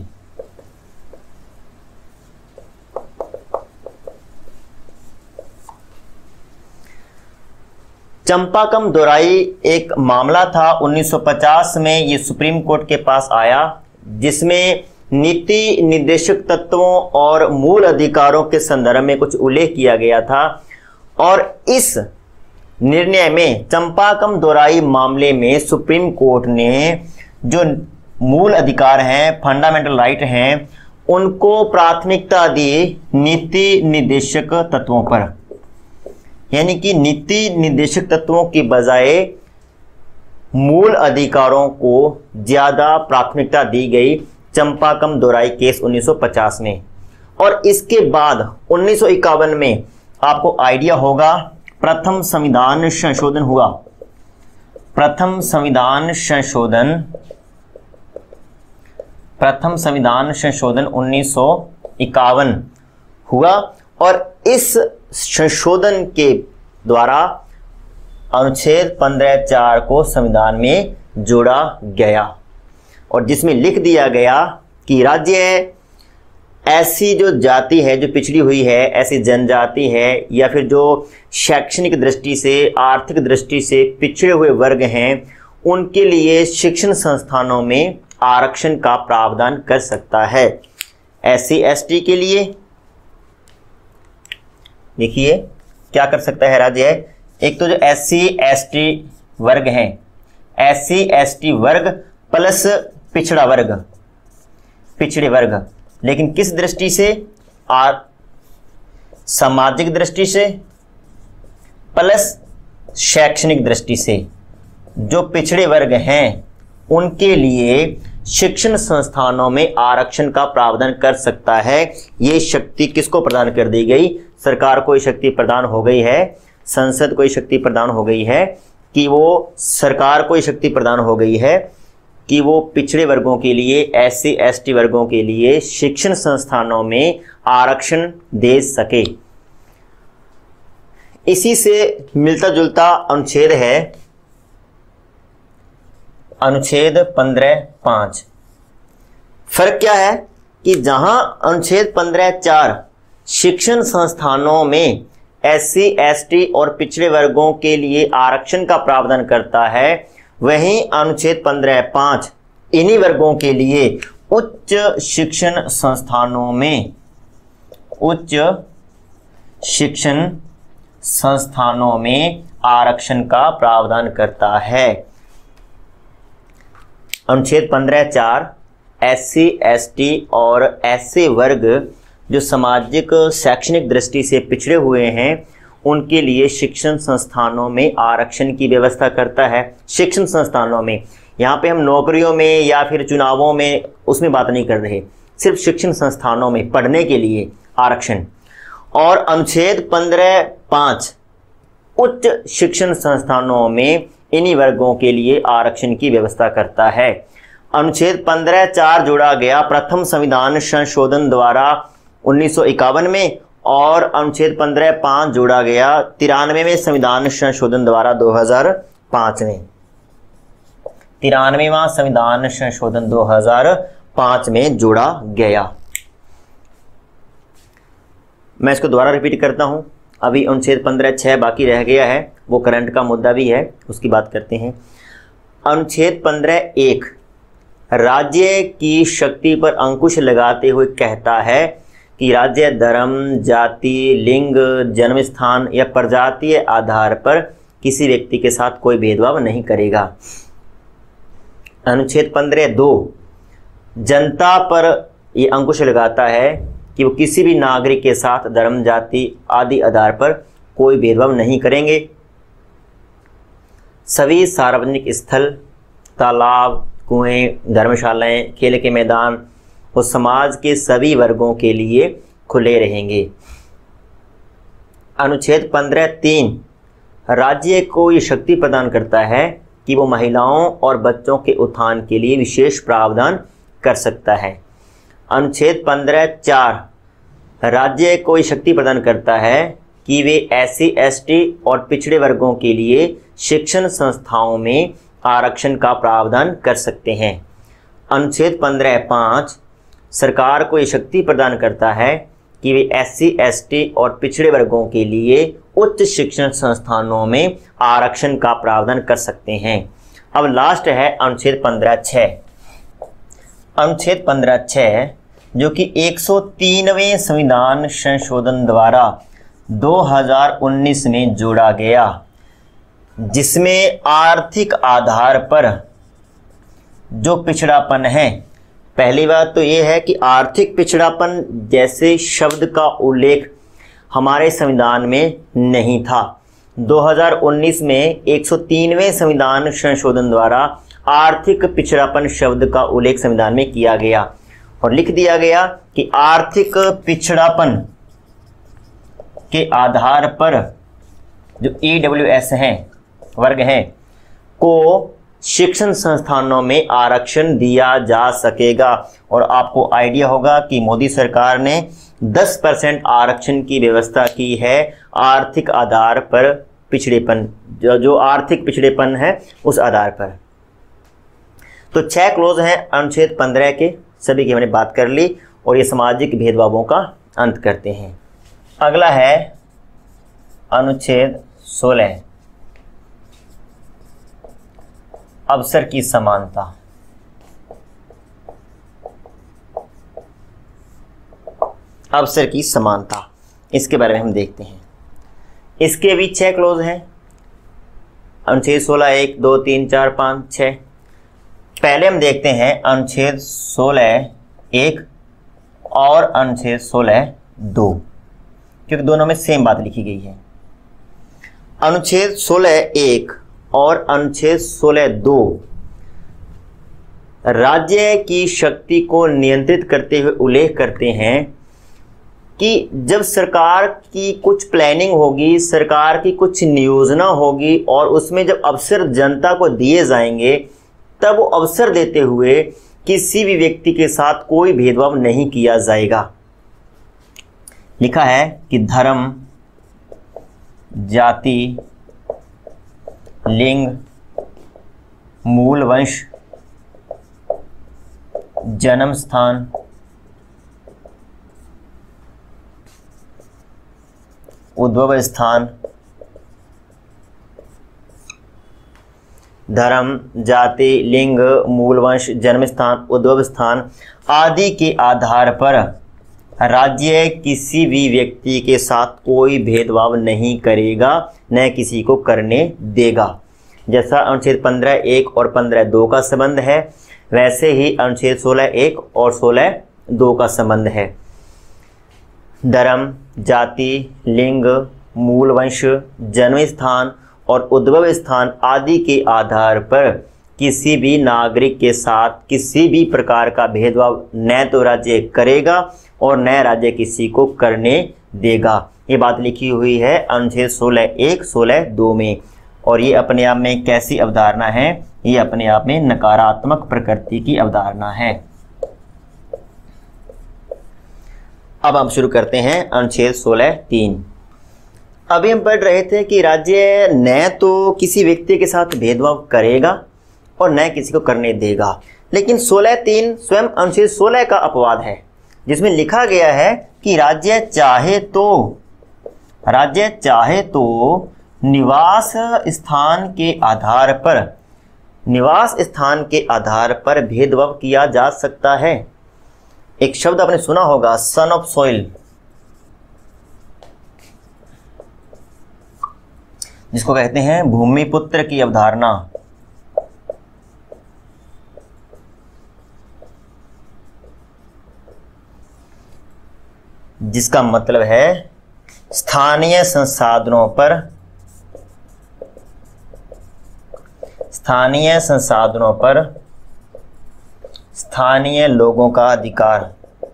चंपाकम दोराई एक मामला था 1950 में, ये सुप्रीम कोर्ट के पास आया, जिसमें नीति निर्देशक तत्वों और मूल अधिकारों के संदर्भ में कुछ उल्लेख किया गया था। और इस निर्णय में चंपाकम दोराई मामले में सुप्रीम कोर्ट ने जो मूल अधिकार हैं, फंडामेंटल राइट हैं, उनको प्राथमिकता दी नीति निर्देशक तत्वों पर, यानी कि नीति निर्देशक तत्वों की बजाय मूल अधिकारों को ज्यादा प्राथमिकता दी गई चंपाकम दोराई केस 1950 में। और इसके बाद 1951 में आपको आइडिया होगा प्रथम संविधान संशोधन हुआ। प्रथम संविधान संशोधन 1951 हुआ और इस संशोधन के द्वारा अनुच्छेद 15(4) को संविधान में जोड़ा गया और जिसमें लिख दिया गया कि राज्य ऐसी जो जाति है जो पिछड़ी हुई है, ऐसी जनजाति है या फिर जो शैक्षणिक दृष्टि से, आर्थिक दृष्टि से पिछड़े हुए वर्ग हैं, उनके लिए शिक्षण संस्थानों में आरक्षण का प्रावधान कर सकता है। SC/ST के लिए देखिए क्या कर सकता है राज्य। एक तो जो SC/ST वर्ग हैं, SC/ST वर्ग प्लस पिछड़ा वर्ग, पिछड़े वर्ग, लेकिन किस दृष्टि से? सामाजिक दृष्टि से प्लस शैक्षणिक दृष्टि से। जो पिछड़े वर्ग हैं उनके लिए शिक्षण संस्थानों में आरक्षण का प्रावधान कर सकता है। ये शक्ति किसको प्रदान कर दी गई? सरकार को ये शक्ति प्रदान हो गई है, संसद को ये शक्ति प्रदान हो गई है कि वो, सरकार को ये शक्ति प्रदान हो गई है कि वो पिछड़े वर्गों के लिए, SC/ST वर्गों के लिए शिक्षण संस्थानों में आरक्षण दे सके। इसी से मिलता जुलता अनुच्छेद है अनुच्छेद 15(5). फर्क क्या है कि जहां अनुच्छेद 15(4) शिक्षण संस्थानों में SC, ST और पिछड़े वर्गों के लिए आरक्षण का प्रावधान करता है, वहीं अनुच्छेद 15(5) इन्हीं वर्गों के लिए उच्च शिक्षण संस्थानों में आरक्षण का प्रावधान करता है। अनुच्छेद 15(4) SC, ST और ऐसे वर्ग जो सामाजिक शैक्षणिक दृष्टि से पिछड़े हुए हैं उनके लिए शिक्षण संस्थानों में आरक्षण की व्यवस्था करता है। शिक्षण संस्थानों में, यहाँ पे हम नौकरियों में या फिर चुनावों में उसमें बात नहीं कर रहे, सिर्फ शिक्षण संस्थानों में पढ़ने के लिए आरक्षण। और अनुच्छेद 15(5) उच्च शिक्षण संस्थानों में इन्हीं वर्गों के लिए आरक्षण की व्यवस्था करता है। अनुच्छेद 15(4) जोड़ा गया प्रथम संविधान संशोधन द्वारा 1951 में और अनुच्छेद 15(5) जोड़ा गया 93वें संविधान संशोधन द्वारा 2005 में। 93वां संविधान संशोधन 2005 में जोड़ा गया। मैं इसको दोबारा रिपीट करता हूं। अभी अनुच्छेद 15(6) बाकी रह गया है, वो करंट का मुद्दा भी है, उसकी बात करते हैं। अनुच्छेद 15(1) राज्य की शक्ति पर अंकुश लगाते हुए कहता है कि राज्य धर्म, जाति, लिंग, जन्म स्थान या प्रजातीय आधार पर किसी व्यक्ति के साथ कोई भेदभाव नहीं करेगा। अनुच्छेद 15(2) जनता पर यह अंकुश लगाता है कि वो किसी भी नागरिक के साथ धर्म, जाति आदि आधार पर कोई भेदभाव नहीं करेंगे। सभी सार्वजनिक स्थल, तालाब, कुएं, धर्मशालाएं, खेल के मैदान और समाज के सभी वर्गों के लिए खुले रहेंगे। अनुच्छेद 15(3) राज्य को ये शक्ति प्रदान करता है कि वो महिलाओं और बच्चों के उत्थान के लिए विशेष प्रावधान कर सकता है। अनुच्छेद 15(4) राज्य को ये शक्ति प्रदान करता है कि वे SC, ST और पिछड़े वर्गों के लिए शिक्षण संस्थाओं में आरक्षण का प्रावधान कर सकते हैं। अनुच्छेद 15(5) सरकार को ये शक्ति प्रदान करता है कि वे SC, ST और पिछड़े वर्गों के लिए उच्च शिक्षण संस्थानों में आरक्षण का प्रावधान कर सकते हैं। अब लास्ट है अनुच्छेद 15(6). अनुच्छेद 15(6) जो कि 103वें संविधान संशोधन द्वारा 2019 में जोड़ा गया, जिसमें आर्थिक आधार पर जो पिछड़ापन है, पहली बात तो ये है कि आर्थिक पिछड़ापन जैसे शब्द का उल्लेख हमारे संविधान में नहीं था। 2019 में 103वें संविधान संशोधन द्वारा आर्थिक पिछड़ापन शब्द का उल्लेख संविधान में किया गया और लिख दिया गया कि आर्थिक पिछड़ापन के आधार पर जो EWS हैं, वर्ग हैं, को शिक्षण संस्थानों में आरक्षण दिया जा सकेगा। और आपको आइडिया होगा कि मोदी सरकार ने 10% आरक्षण की व्यवस्था की है आर्थिक आधार पर पिछड़ेपन, जो आर्थिक पिछड़ेपन है उस आधार पर। तो 6 क्लोज हैं अनुच्छेद 15 के, सभी की हमने बात कर ली और ये सामाजिक भेदभावों का अंत करते हैं। अगला है अनुच्छेद 16, अवसर की समानता। अवसर की समानता, इसके बारे में हम देखते हैं। इसके भी 6 क्लोज हैं। अनुच्छेद 16 1 2 3 4 5 6। पहले हम देखते हैं अनुच्छेद 16 1 और अनुच्छेद 16 2, क्योंकि दोनों में सेम बात लिखी गई है। अनुच्छेद 16 1 और अनुच्छेद 16 2 राज्य की शक्ति को नियंत्रित करते हुए उल्लेख करते हैं कि जब सरकार की कुछ प्लानिंग होगी, सरकार की कुछ नियोजना होगी और उसमें जब अवसर जनता को दिए जाएंगे, तब वो अवसर देते हुए किसी भी व्यक्ति के साथ कोई भेदभाव नहीं किया जाएगा। लिखा है कि धर्म, जाति, लिंग, मूल वंश, जन्म स्थान, उद्भव स्थान, धर्म, जाति, लिंग, मूल वंश, जन्म स्थान, उद्भव स्थान आदि के आधार पर राज्य किसी भी व्यक्ति के साथ कोई भेदभाव नहीं करेगा, न किसी को करने देगा। जैसा अनुच्छेद 15(1) और 15(2) का संबंध है, वैसे ही अनुच्छेद 16(1) और 16(2) का संबंध है। धर्म, जाति, लिंग, मूल वंश, जन्म स्थान और उद्भव स्थान आदि के आधार पर किसी भी नागरिक के साथ किसी भी प्रकार का भेदभाव न तो राज्य करेगा और न राज्य किसी को करने देगा। ये बात लिखी हुई है अनुच्छेद 16(1) 16(2) में। और ये अपने आप में कैसी अवधारणा है? ये अपने आप में नकारात्मक प्रकृति की अवधारणा है। अब हम शुरू करते हैं अनुच्छेद 16(3). अभी हम पढ़ रहे थे कि राज्य न तो किसी व्यक्ति के साथ भेदभाव करेगा और न किसी को करने देगा, लेकिन 16(3) स्वयं अनुच्छेद 16 का अपवाद है, जिसमें लिखा गया है कि राज्य चाहे तो निवास स्थान के आधार पर भेदभाव किया जा सकता है। एक शब्द आपने सुना होगा, सन ऑफ सॉइल, जिसको कहते हैं भूमिपुत्र की अवधारणा। जिसका मतलब है स्थानीय संसाधनों पर स्थानीय लोगों का अधिकार।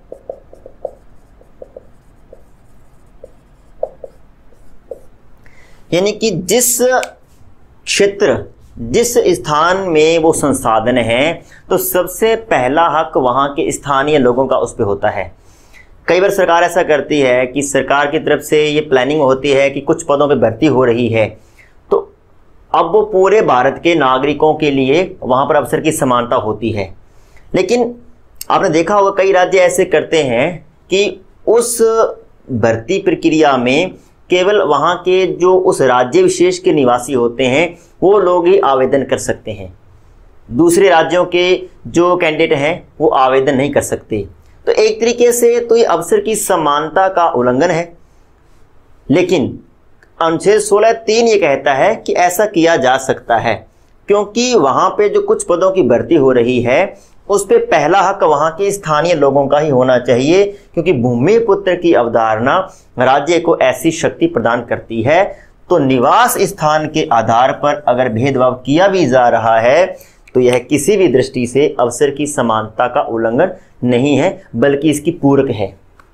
यानी कि जिस क्षेत्र, जिस स्थान में वो संसाधन है, तो सबसे पहला हक वहां के स्थानीय लोगों का उस पर होता है। कई बार सरकार ऐसा करती है कि सरकार की तरफ से ये प्लानिंग होती है कि कुछ पदों पे भर्ती हो रही है, तो अब वो पूरे भारत के नागरिकों के लिए वहां पर अवसर की समानता होती है। लेकिन आपने देखा होगा कई राज्य ऐसे करते हैं कि उस भर्ती प्रक्रिया में केवल वहां के जो उस राज्य विशेष के निवासी होते हैं वो लोग ही आवेदन कर सकते हैं, दूसरे राज्यों के जो कैंडिडेट हैं वो आवेदन नहीं कर सकते। तो एक तरीके से तो ये अवसर की समानता का उल्लंघन है। लेकिन अनुच्छेद 16(3) ये कहता है कि ऐसा किया जा सकता है, क्योंकि वहां पे जो कुछ पदों की भर्ती हो रही है उस पे पहला हक वहां के स्थानीय लोगों का ही होना चाहिए, क्योंकि भूमिपुत्र की अवधारणा राज्य को ऐसी शक्ति प्रदान करती है। तो निवास स्थान के आधार पर अगर भेदभाव किया भी जा रहा है तो यह किसी भी दृष्टि से अवसर की समानता का उल्लंघन नहीं है, बल्कि इसकी पूरक है।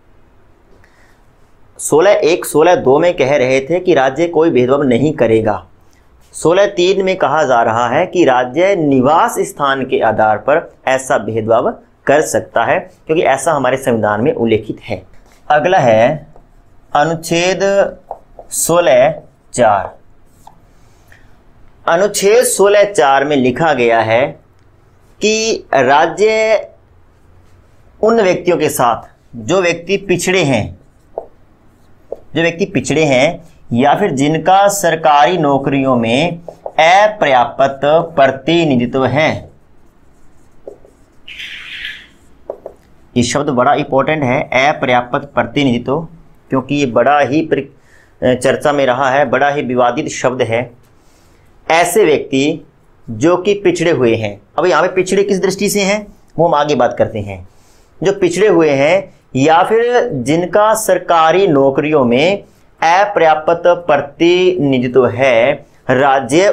16(1) 16(2) में कह रहे थे कि राज्य कोई भेदभाव नहीं करेगा। 16(3) में कहा जा रहा है कि राज्य निवास स्थान के आधार पर ऐसा भेदभाव कर सकता है, क्योंकि ऐसा हमारे संविधान में उल्लेखित है। अगला है अनुच्छेद 16(4). अनुच्छेद 16(4) में लिखा गया है कि राज्य उन व्यक्तियों के साथ जो व्यक्ति पिछड़े हैं या फिर जिनका सरकारी नौकरियों में अपर्याप्त प्रतिनिधित्व है। ये शब्द बड़ा इंपॉर्टेंट है, अपर्याप्त प्रतिनिधित्व, क्योंकि ये बड़ा ही चर्चा में रहा है, बड़ा ही विवादित शब्द है। ऐसे व्यक्ति जो कि पिछड़े हुए हैं, अब यहाँ पे पिछड़े किस दृष्टि से हैं वो हम आगे बात करते हैं। जो पिछड़े हुए हैं या फिर जिनका सरकारी नौकरियों में अपर्याप्त प्रतिनिधित्व है, राज्य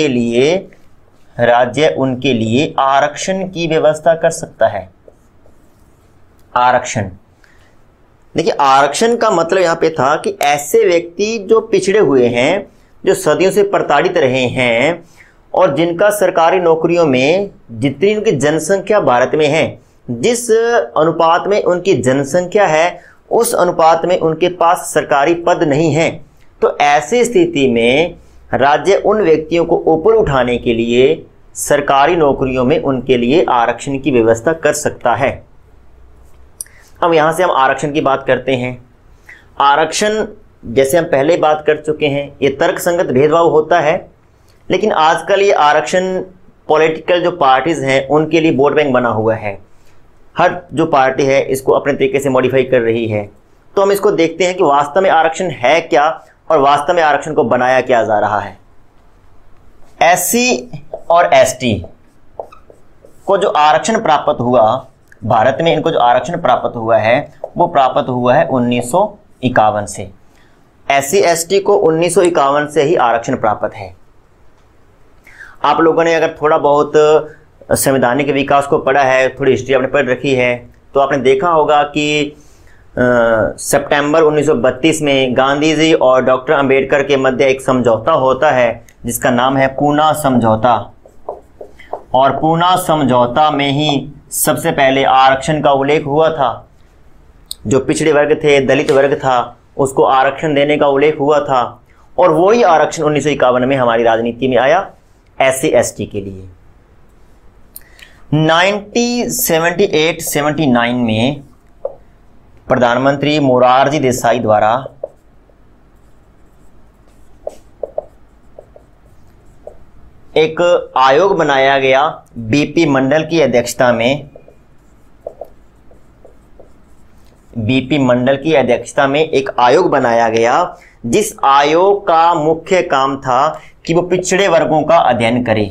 उनके लिए आरक्षण की व्यवस्था कर सकता है। आरक्षण, देखिए आरक्षण का मतलब यहाँ पे था कि ऐसे व्यक्ति जो पिछड़े हुए हैं, जो सदियों से प्रताड़ित रहे हैं और जिनका सरकारी नौकरियों में जितनी उनकी जनसंख्या भारत में है, जिस अनुपात में उनकी जनसंख्या है उस अनुपात में उनके पास सरकारी पद नहीं है, तो ऐसी स्थिति में राज्य उन व्यक्तियों को ऊपर उठाने के लिए सरकारी नौकरियों में उनके लिए आरक्षण की व्यवस्था कर सकता है। अब यहाँ से हम आरक्षण की बात करते हैं। आरक्षण जैसे हम पहले बात कर चुके हैं, ये तर्कसंगत भेदभाव होता है, लेकिन आजकल ये आरक्षण पॉलिटिकल जो पार्टीज हैं उनके लिए वोट बैंक बना हुआ है। हर जो पार्टी है इसको अपने तरीके से मॉडिफाई कर रही है। तो हम इसको देखते हैं कि वास्तव में आरक्षण है क्या और वास्तव में आरक्षण को बनाया क्या जा रहा है। SC और ST को जो आरक्षण प्राप्त हुआ भारत में, इनको जो आरक्षण प्राप्त हुआ है वो प्राप्त हुआ है 1951 से। SC ST को 1951 से ही आरक्षण प्राप्त है। आप लोगों ने अगर थोड़ा बहुत संवैधानिक विकास को पढ़ा है, थोड़ी हिस्ट्री आपने पढ़ रखी है, तो आपने देखा होगा कि सितंबर 1932 में गांधी जी और डॉक्टर अंबेडकर के मध्य एक समझौता होता है जिसका नाम है पूना समझौता। और पूना समझौता में ही सबसे पहले आरक्षण का उल्लेख हुआ था। जो पिछड़े वर्ग थे, दलित वर्ग था, उसको आरक्षण देने का उल्लेख हुआ था। और वही आरक्षण 1951 में हमारी राजनीति में आया SC ST के लिए। 1978-79 में प्रधानमंत्री मोरारजी देसाई द्वारा एक आयोग बनाया गया BP मंडल की अध्यक्षता में। BP मंडल की अध्यक्षता में एक आयोग बनाया गया जिस आयोग का मुख्य काम था कि वो पिछड़े वर्गों का अध्ययन करे,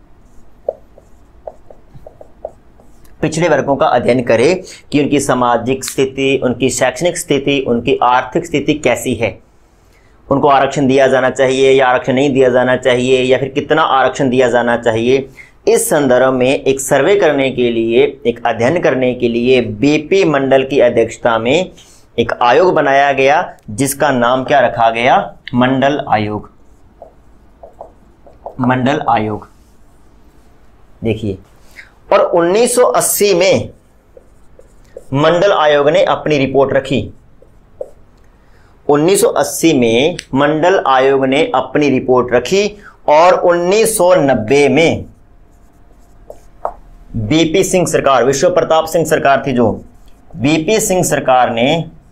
पिछड़े वर्गों का अध्ययन करे कि उनकी सामाजिक स्थिति, उनकी शैक्षणिक स्थिति, उनकी आर्थिक स्थिति कैसी है, उनको आरक्षण दिया जाना चाहिए या आरक्षण नहीं दिया जाना चाहिए, या फिर कितना आरक्षण दिया जाना चाहिए। इस संदर्भ में एक सर्वे करने के लिए, एक अध्ययन करने के लिए BP मंडल की अध्यक्षता में एक आयोग बनाया गया जिसका नाम क्या रखा गया? मंडल आयोग। मंडल आयोग। देखिए, और 1980 में मंडल आयोग ने अपनी रिपोर्ट रखी। 1980 में मंडल आयोग ने अपनी रिपोर्ट रखी और 1990 में BP सिंह सरकार, विश्व प्रताप सिंह सरकार थी जो, BP सिंह सरकार ने,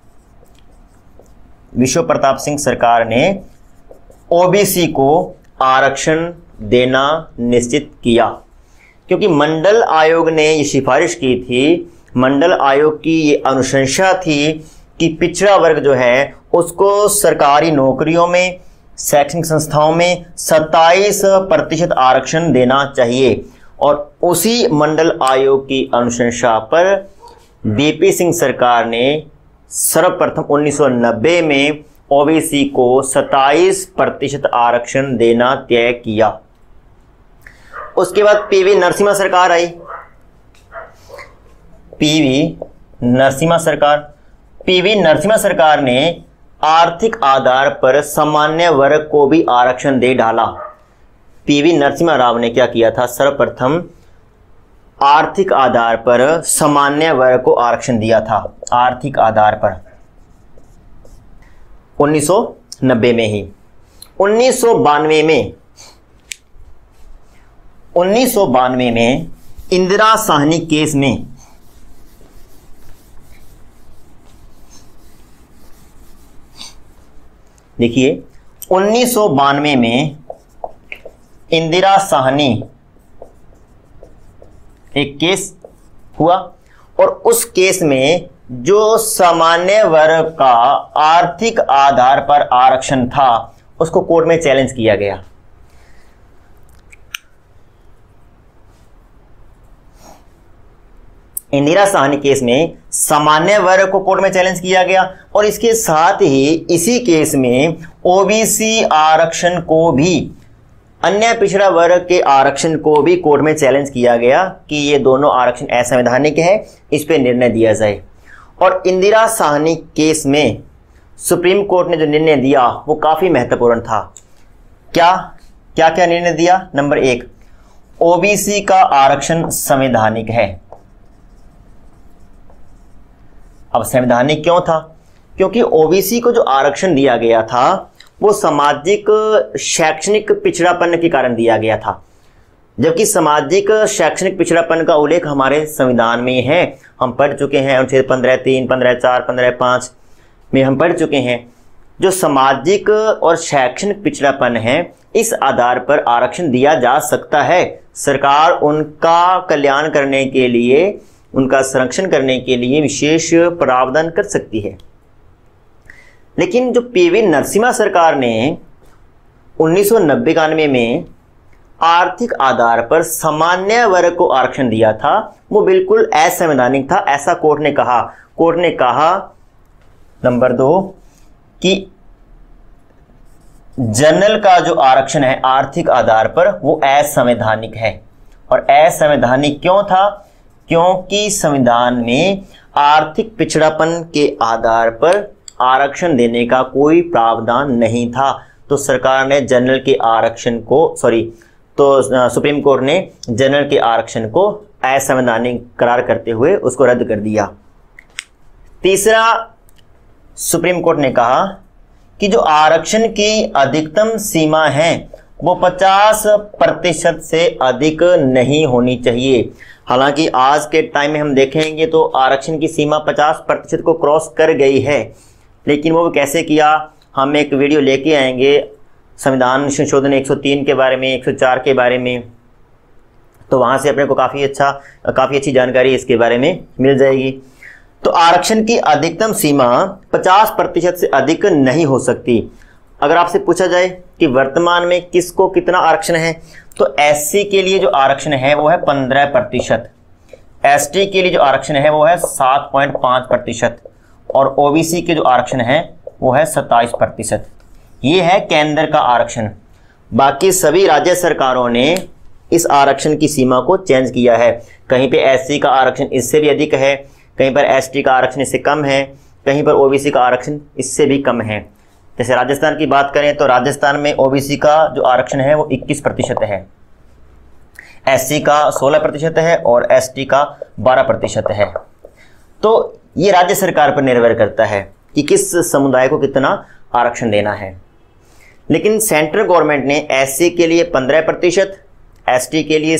विश्व प्रताप सिंह सरकार ने OBC को आरक्षण देना निश्चित किया। क्योंकि मंडल आयोग ने ये सिफारिश की थी, मंडल आयोग की ये अनुशंसा थी कि पिछड़ा वर्ग जो है उसको सरकारी नौकरियों में, शैक्षणिक संस्थाओं में 27% आरक्षण देना चाहिए। और उसी मंडल आयोग की अनुशंसा पर BP सिंह सरकार ने सर्वप्रथम 1990 में OBC को 27% आरक्षण देना तय किया। उसके बाद PV नरसिम्हा सरकार आई। PV नरसिम्हा सरकार ने आर्थिक आधार पर सामान्य वर्ग को भी आरक्षण दे डाला। PV नरसिम्हा राव ने क्या किया था? सर्वप्रथम आर्थिक आधार पर सामान्य वर्ग को आरक्षण दिया था, आर्थिक आधार पर, 1990 में ही। 1992 में इंदिरा साहनी केस में देखिए, 1992 में इंदिरा साहनी एक केस हुआ और उस केस में जो सामान्य वर्ग का आर्थिक आधार पर आरक्षण था उसको कोर्ट में चैलेंज किया गया। इंदिरा साहनी केस में सामान्य वर्ग को कोर्ट में चैलेंज किया गया और इसके साथ ही इसी केस में OBC आरक्षण को भी, अन्य पिछड़ा वर्ग के आरक्षण को भी कोर्ट में चैलेंज किया गया कि ये दोनों आरक्षण असंवैधानिक है, इस पे निर्णय दिया जाए। और इंदिरा साहनी केस में सुप्रीम कोर्ट ने जो निर्णय दिया वो काफी महत्वपूर्ण था। क्या क्या निर्णय दिया? नंबर 1, OBC का आरक्षण संवैधानिक है। अब संवैधानिक क्यों था? क्योंकि OBC को जो आरक्षण दिया गया था वो सामाजिक शैक्षणिक पिछड़ापन के कारण दिया गया था। जबकि सामाजिक शैक्षणिक पिछड़ापन का उल्लेख हमारे संविधान में है, हम पढ़ चुके हैं, अनुच्छेद 15(3), 15(4), 15(5) में हम पढ़ चुके हैं। जो सामाजिक और शैक्षणिक पिछड़ापन है, इस आधार पर आरक्षण दिया जा सकता है। सरकार उनका कल्याण करने के लिए, उनका संरक्षण करने के लिए विशेष प्रावधान कर सकती है। लेकिन जो पीवी नरसिम्हा सरकार ने 1990-91 में आर्थिक आधार पर सामान्य वर्ग को आरक्षण दिया था, वो बिल्कुल असंवैधानिक था, ऐसा कोर्ट ने कहा। कोर्ट ने कहा नंबर 2 कि जनरल का जो आरक्षण है आर्थिक आधार पर वो असंवैधानिक है। और असंवैधानिक क्यों था? क्योंकि संविधान में आर्थिक पिछड़ापन के आधार पर आरक्षण देने का कोई प्रावधान नहीं था। तो सरकार ने जनरल के आरक्षण को सुप्रीम कोर्ट ने जनरल के आरक्षण को असंवैधानिक करार करते हुए उसको रद्द कर दिया। तीसरा, सुप्रीम कोर्ट ने कहा कि जो आरक्षण की अधिकतम सीमा है वो 50% से अधिक नहीं होनी चाहिए। हालांकि आज के टाइम में हम देखेंगे तो आरक्षण की सीमा 50% को क्रॉस कर गई है, लेकिन वो कैसे किया, हम एक वीडियो लेके आएंगे संविधान संशोधन 103 के बारे में, 104 के बारे में, तो वहाँ से अपने को काफ़ी अच्छी जानकारी इसके बारे में मिल जाएगी। तो आरक्षण की अधिकतम सीमा 50% से अधिक नहीं हो सकती। अगर आपसे पूछा जाए कि वर्तमान में किसको कितना आरक्षण है, तो एससी के लिए जो आरक्षण है वो है 15%, एसटी के लिए जो आरक्षण है वो है 7.5% और ओबीसी के जो आरक्षण है वो है 27%। ये है केंद्र का आरक्षण। बाकी सभी राज्य सरकारों ने इस आरक्षण की सीमा को चेंज किया है। कहीं पे एससी का आरक्षण इससे भी अधिक है, कहीं पर एसटी का आरक्षण इससे कम है, कहीं पर ओबीसी का आरक्षण इससे भी कम है। जैसे राजस्थान की बात करें तो राजस्थान में ओबीसी का जो आरक्षण है वो 21% है, एससी का 16% है और एसटी का 12% है। तो ये राज्य सरकार पर निर्भर करता है कि किस समुदाय को कितना आरक्षण देना है। लेकिन सेंट्रल गवर्नमेंट ने एससी के लिए 15%, एसटी के लिए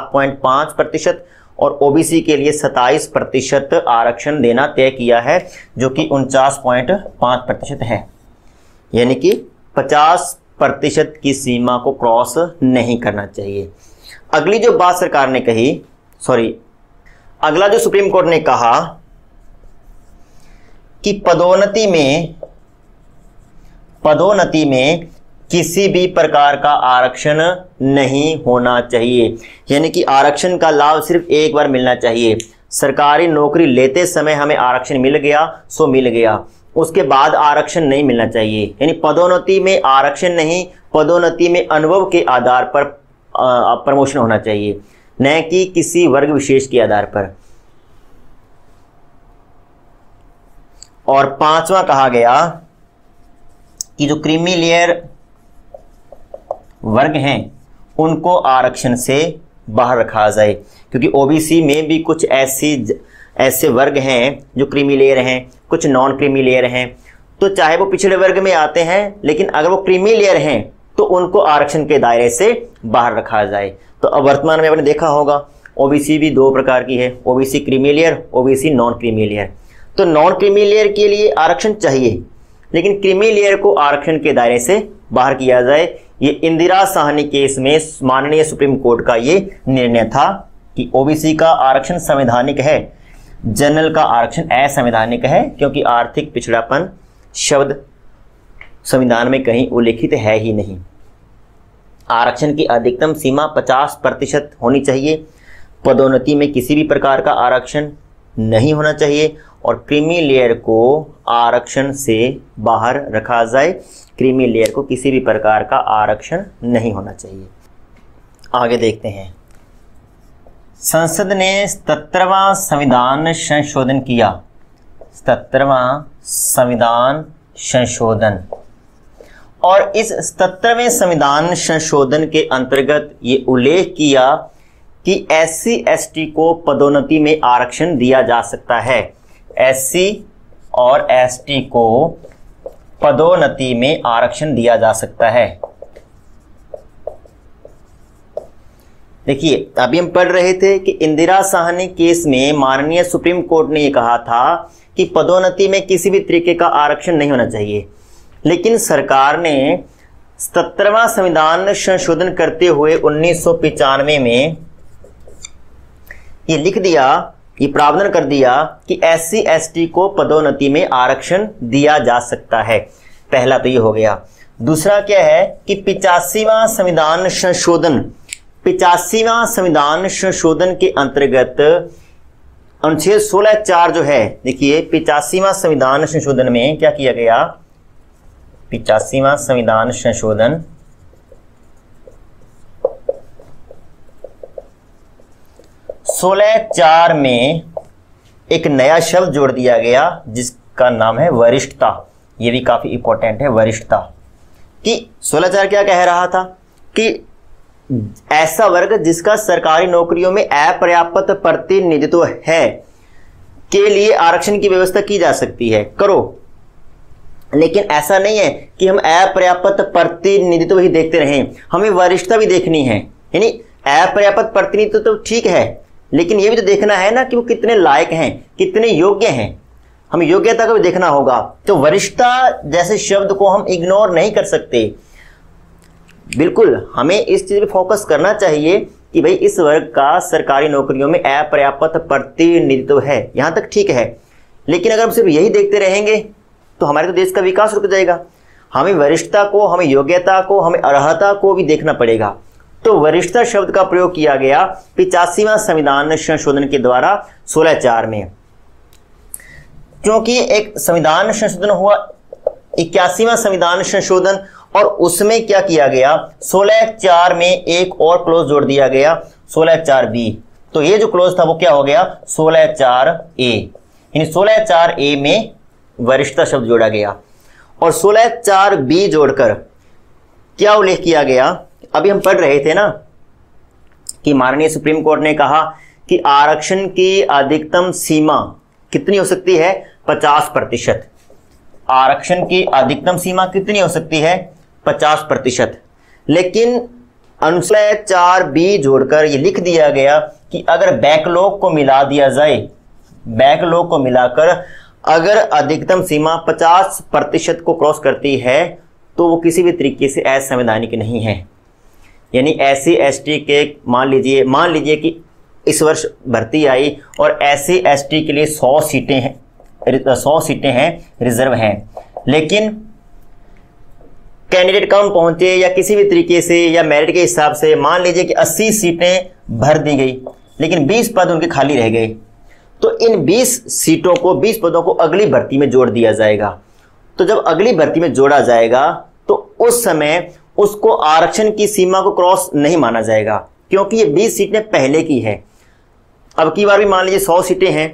7.5% और ओबीसी के लिए 27% आरक्षण देना तय किया है, जो कि 49.5% है। यानी कि 50% की सीमा को क्रॉस नहीं करना चाहिए। अगली जो बात सरकार ने कही, अगला जो सुप्रीम कोर्ट ने कहा कि पदोन्नति में किसी भी प्रकार का आरक्षण नहीं होना चाहिए। यानी कि आरक्षण का लाभ सिर्फ एक बार मिलना चाहिए। सरकारी नौकरी लेते समय हमें आरक्षण मिल गया सो मिल गया, उसके बाद आरक्षण नहीं मिलना चाहिए। यानी पदोन्नति में आरक्षण नहीं, पदोन्नति में अनुभव के आधार पर प्रमोशन होना चाहिए, न कि किसी वर्ग विशेष के आधार पर। और 5वां कहा गया कि जो क्रीमी लेयर वर्ग हैं उनको आरक्षण से बाहर रखा जाए, क्योंकि ओबीसी में भी कुछ ऐसे वर्ग हैं जो क्रीमी लेयर हैं, कुछ नॉन क्रीमी लेयर हैं। तो चाहे वो पिछड़े वर्ग में आते हैं, लेकिन अगर वो क्रीमी लेयर हैं तो उनको आरक्षण के दायरे से बाहर रखा जाए। तो अब वर्तमान में आपने देखा होगा ओबीसी भी 2 प्रकार की है, OBC creamy layer, OBC non creamy layer. तो नॉन क्रीमी लेयर के लिए आरक्षण चाहिए, लेकिन क्रीमी लेयर को आरक्षण के दायरे से बाहर किया जाए। ये इंदिरा साहनी केस में माननीय सुप्रीम कोर्ट का ये निर्णय था कि ओबीसी का आरक्षण संवैधानिक है, जनरल का आरक्षण असंवैधानिक है, क्योंकि आर्थिक पिछड़ापन शब्द संविधान में कहीं उल्लेखित है ही नहीं। आरक्षण की अधिकतम सीमा 50% होनी चाहिए, पदोन्नति में किसी भी प्रकार का आरक्षण नहीं होना चाहिए और क्रीमी लेयर को आरक्षण से बाहर रखा जाए। क्रीमी लेयर को किसी भी प्रकार का आरक्षण नहीं होना चाहिए। आगे देखते हैं। संसद ने 77वां संविधान संशोधन किया। 77वां संविधान संशोधन, और इस 77वें संविधान संशोधन के अंतर्गत ये उल्लेख किया कि एससी एसटी को पदोन्नति में आरक्षण दिया जा सकता है। एससी और एसटी को पदोन्नति में आरक्षण दिया जा सकता है। देखिए, अभी हम पढ़ रहे थे कि इंदिरा साहनी केस में माननीय सुप्रीम कोर्ट ने यह कहा था कि पदोन्नति में किसी भी तरीके का आरक्षण नहीं होना चाहिए, लेकिन सरकार ने 17वां संविधान संशोधन करते हुए 1995 में ये लिख दिया, ये प्रावधान कर दिया कि SC ST को पदोन्नति में आरक्षण दिया जा सकता है। पहला तो ये हो गया। दूसरा क्या है कि 85वां संविधान संशोधन के अंतर्गत अनुच्छेद 16(4) जो है, देखिए 85वां संविधान संशोधन में क्या किया गया, 85वां संविधान संशोधन 16(4) में एक नया शब्द जोड़ दिया गया जिसका नाम है वरिष्ठता। ये भी काफी इंपॉर्टेंट है, वरिष्ठता। कि 16(4) क्या कह रहा था कि ऐसा वर्ग जिसका सरकारी नौकरियों में अपर्याप्त प्रतिनिधित्व है के लिए आरक्षण की व्यवस्था की जा सकती है, करो। लेकिन ऐसा नहीं है कि हम अपर्याप्त प्रतिनिधित्व ही देखते रहें, हमें वरिष्ठता भी देखनी है। यानी अपर्याप्त प्रतिनिधित्व तो ठीक है, लेकिन यह भी तो देखना है ना कि वो कितने लायक हैं, कितने योग्य हैं, हमें योग्यता को भी देखना होगा। तो वरिष्ठता जैसे शब्द को हम इग्नोर नहीं कर सकते। बिल्कुल हमें इस चीज पे फोकस करना चाहिए कि भाई इस वर्ग का सरकारी नौकरियों में अपर्याप्त प्रतिनिधित्व है, यहां तक ठीक है। लेकिन अगर हम सिर्फ यही देखते रहेंगे तो हमारे तो देश का विकास रुक जाएगा। हमें वरिष्ठता को, हमें योग्यता को, हमें अर्हता को भी देखना पड़ेगा। तो वरिष्ठता शब्द का प्रयोग किया गया 85वां संविधान संशोधन के द्वारा 16(4) में। क्योंकि एक संविधान संशोधन हुआ 81वां संविधान संशोधन, और उसमें क्या किया गया, 16(4) में एक और क्लोज जोड़ दिया गया 16(4)(b). तो ये जो क्लोज था वो क्या हो गया, 16(4)(a). यानी 16(4)(a) में वरिष्ठता शब्द जोड़ा गया और 16(4)(b) जोड़कर क्या उल्लेख किया गया। अभी हम पढ़ रहे थे ना कि माननीय सुप्रीम कोर्ट ने कहा कि आरक्षण की अधिकतम सीमा कितनी हो सकती है, 50%। आरक्षण की अधिकतम सीमा कितनी हो सकती है, 50%। लेकिन अनुच्छेद 4(b) जोड़कर ये लिख दिया गया कि अगर बैकलॉग को मिला दिया जाए, बैकलॉग को मिलाकर अगर अधिकतम सीमा 50% को क्रॉस करती है तो वो किसी भी तरीके से असंवैधानिक नहीं है। यानी SC ST के मान लीजिए कि इस वर्ष भर्ती आई और SC ST के लिए 100 सीटें हैं रिजर्व हैं, लेकिन कैंडिडेट कम पहुंचे या किसी भी तरीके से या मेरिट के हिसाब से मान लीजिए कि 80 सीटें भर दी गई, लेकिन 20 पद उनके खाली रह गए। तो इन 20 पदों को अगली भर्ती में जोड़ दिया जाएगा। तो जब अगली भर्ती में जोड़ा जाएगा तो उस समय उसको आरक्षण की सीमा को क्रॉस नहीं माना जाएगा, क्योंकि ये 20 सीटें पहले की है। अब की बार भी मान लीजिए 100 सीटें हैं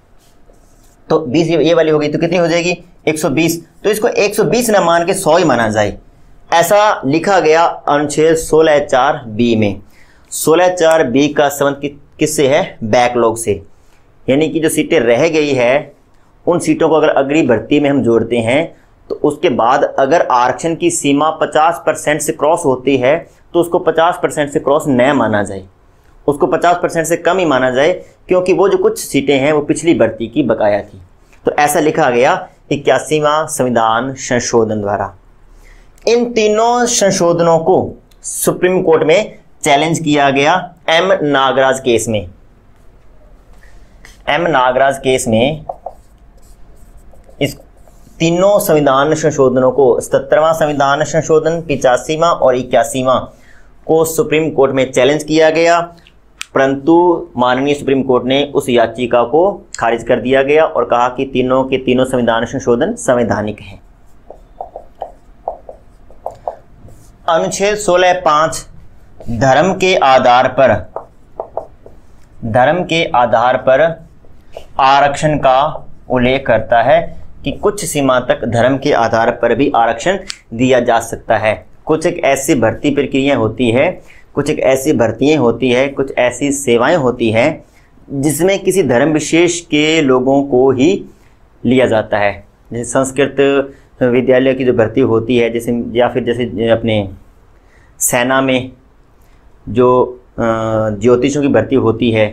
तो 20 ये वाली हो गई तो कितनी हो जाएगी, 120। तो इसको 120 ना मान के 100 ही माना जाए, ऐसा लिखा गया अनुच्छेद 16(4)(b) में। 16(4)(b) का संबंध किससे है, बैकलॉग से। यानी कि जो सीटें रह गई है उन सीटों को अगर अगली भर्ती में हम जोड़ते हैं तो उसके बाद अगर आरक्षण की सीमा 50% से क्रॉस होती है तो उसको 50% से क्रॉस न माना जाए, उसको 50% से कम ही माना जाए, क्योंकि वो जो कुछ सीटें हैं वो पिछली भर्ती की बकाया थी। तो ऐसा लिखा गया 81वां संविधान संशोधन द्वारा। इन तीनों संशोधनों को सुप्रीम कोर्ट में चैलेंज किया गया M नागराज केस में। M नागराज केस में इस तीनों संविधान संशोधनों को 77वां संविधान संशोधन, 85वां और 81वां को सुप्रीम कोर्ट में चैलेंज किया गया, परंतु माननीय सुप्रीम कोर्ट ने उस याचिका को खारिज कर दिया गया और कहा कि तीनों के तीनों संविधान संशोधन संवैधानिक हैं। अनुच्छेद 16(5) धर्म के आधार पर आरक्षण का उल्लेख करता है कि कुछ सीमा तक धर्म के आधार पर भी आरक्षण दिया जा सकता है। कुछ एक ऐसी भर्ती प्रक्रिया होती है, कुछ एक ऐसी भर्तियां होती है, कुछ ऐसी सेवाएं होती हैं जिसमें किसी धर्म विशेष के लोगों को ही लिया जाता है। जैसे संस्कृत विद्यालय की जो भर्ती होती है, जैसे या फिर जैसे अपने सेना में जो ज्योतिषों की भर्ती होती है,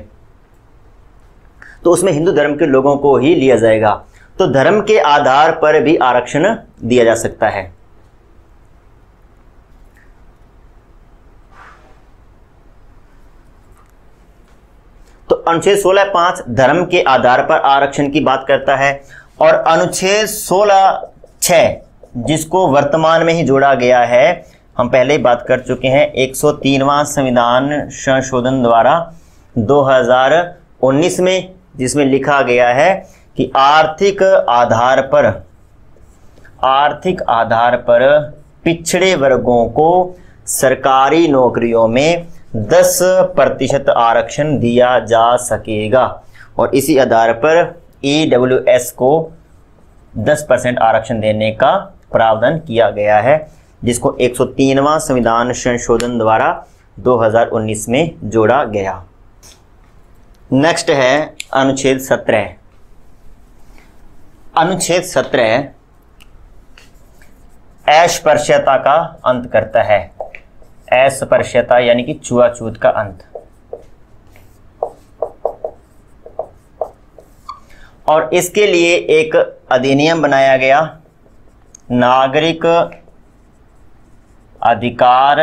तो उसमें हिंदू धर्म के लोगों को ही लिया जाएगा। तो धर्म के आधार पर भी आरक्षण दिया जा सकता है। तो अनुच्छेद 16(5) धर्म के आधार पर आरक्षण की बात करता है, और अनुच्छेद 16(6) जिसको वर्तमान में ही जोड़ा गया है, हम पहले ही बात कर चुके हैं, 103वां संविधान संशोधन द्वारा 2019 में, जिसमें लिखा गया है कि आर्थिक आधार पर पिछड़े वर्गों को सरकारी नौकरियों में 10% आरक्षण दिया जा सकेगा, और इसी आधार पर EWS को 10% आरक्षण देने का प्रावधान किया गया है, जिसको 103वां संविधान संशोधन द्वारा 2019 में जोड़ा गया। नेक्स्ट है अनुच्छेद 17। अनुच्छेद 17 अस्पृश्यता का अंत करता है। अस्पृश्यता यानी कि छुआछूत का अंत। और इसके लिए एक अधिनियम बनाया गया, नागरिक अधिकार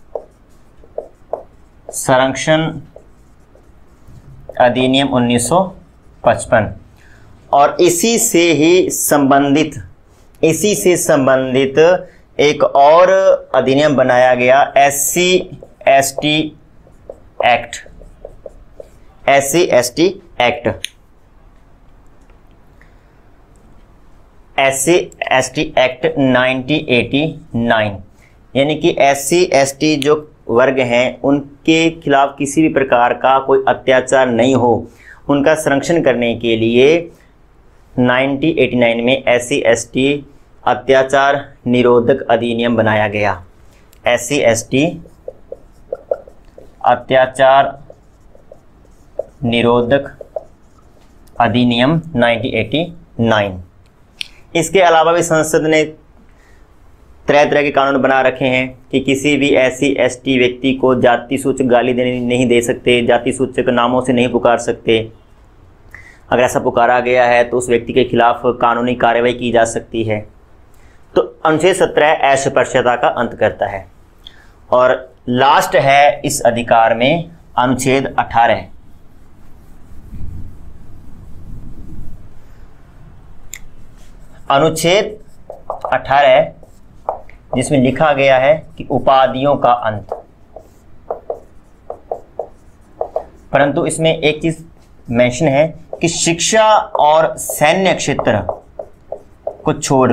संरक्षण अधिनियम 1955, और इसी से संबंधित एक और अधिनियम बनाया गया, SC/ST एक्ट। SC/ST एक्ट 1989, यानी कि SC/ST जो वर्ग हैं उनके खिलाफ किसी भी प्रकार का कोई अत्याचार नहीं हो, उनका संरक्षण करने के लिए 1989 में SC/ST अत्याचार निरोधक अधिनियम बनाया गया। SC/ST अत्याचार निरोधक अधिनियम 1989। इसके अलावा भी संसद ने तरह के कानून बना रखे हैं कि किसी भी SC/ST व्यक्ति को जाति सूचक गाली देने नहीं दे सकते, जाति सूचक नामों से नहीं पुकार सकते। अगर ऐसा पुकारा गया है तो उस व्यक्ति के खिलाफ कानूनी कार्रवाई की जा सकती है। तो अनुच्छेद 17 अस्पृश्यता का अंत करता है। और लास्ट है इस अधिकार में अनुच्छेद 18। अनुच्छेद 18 जिसमें लिखा गया है कि उपाधियों का अंत, परंतु इसमें एक चीज मेंशन है कि शिक्षा और सैन्य क्षेत्र को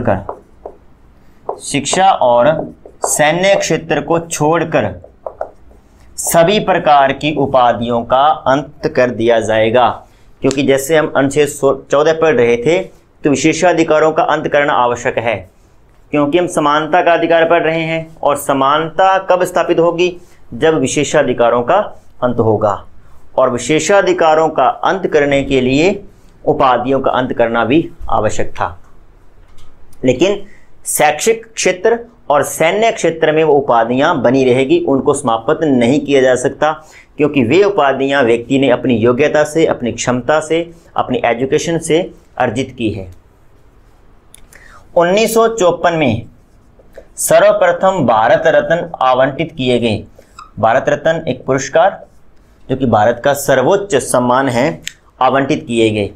छोड़कर सभी प्रकार की उपाधियों का अंत कर दिया जाएगा। क्योंकि जैसे हम अनुच्छेद 14 पढ़ रहे थे, तो विशेषाधिकारों का अंत करना आवश्यक है, क्योंकि हम समानता का अधिकार पढ़ रहे हैं, और समानता कब स्थापित होगी? जब विशेषाधिकारों का अंत होगा। और विशेषाधिकारों का अंत करने के लिए उपाधियों का अंत करना भी आवश्यक था। लेकिन शैक्षिक क्षेत्र और सैन्य क्षेत्र में वो उपाधियां बनी रहेगी, उनको समाप्त नहीं किया जा सकता, क्योंकि वे उपाधियां व्यक्ति ने अपनी योग्यता से, अपनी क्षमता से, अपनी एजुकेशन से अर्जित की है। 1954 में सर्वप्रथम भारत रत्न आवंटित किए गए। भारत रत्न एक पुरस्कार जो कि भारत का सर्वोच्च सम्मान है, आवंटित किए गए।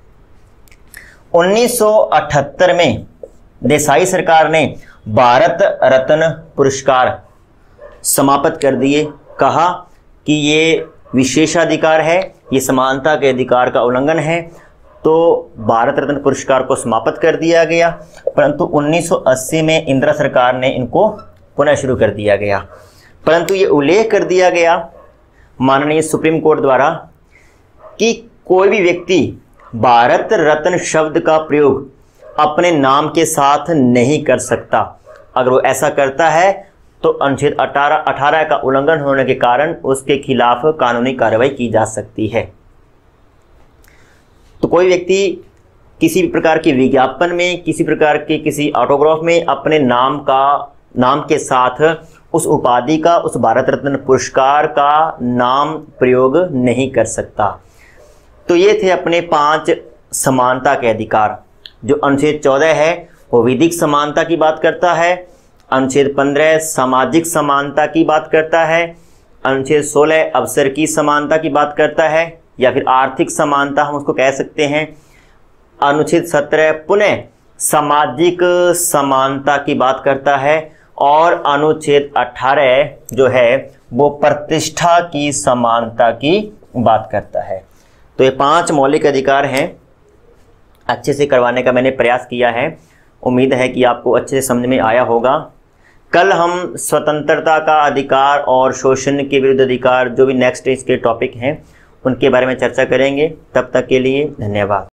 1978 में देसाई सरकार ने भारत रत्न पुरस्कार समाप्त कर दिए। कहा कि ये विशेषाधिकार है, ये समानता के अधिकार का उल्लंघन है, तो भारत रत्न पुरस्कार को समाप्त कर दिया गया। परंतु 1980 में इंदिरा सरकार ने इनको पुनः शुरू कर दिया गया। परंतु ये उल्लेख कर दिया गया माननीय सुप्रीम कोर्ट द्वारा कि कोई भी व्यक्ति भारत रत्न शब्द का प्रयोग अपने नाम के साथ नहीं कर सकता। अगर वो ऐसा करता है तो अनुच्छेद 18 का उल्लंघन होने के कारण उसके खिलाफ कानूनी कार्रवाई की जा सकती है। तो कोई व्यक्ति किसी भी प्रकार के विज्ञापन में, किसी प्रकार के किसी ऑटोग्राफ में अपने नाम के साथ उस उपाधि का, उस भारत रत्न पुरस्कार का नाम प्रयोग नहीं कर सकता। तो ये थे अपने 5 समानता के अधिकार। जो अनुच्छेद 14 है वो विधिक समानता की बात करता है, अनुच्छेद 15 सामाजिक समानता की बात करता है, अनुच्छेद 16 अवसर की समानता की बात करता है या फिर आर्थिक समानता हम उसको कह सकते हैं, अनुच्छेद 17 पुनः सामाजिक समानता की बात करता है और अनुच्छेद 18 जो है वो प्रतिष्ठा की समानता की बात करता है। तो ये 5 मौलिक अधिकार हैं, अच्छे से करवाने का मैंने प्रयास किया है। उम्मीद है कि आपको अच्छे से समझ में आया होगा। कल हम स्वतंत्रता का अधिकार और शोषण के विरुद्ध अधिकार, जो भी नेक्स्ट इसके टॉपिक हैं, उनके बारे में चर्चा करेंगे। तब तक के लिए धन्यवाद।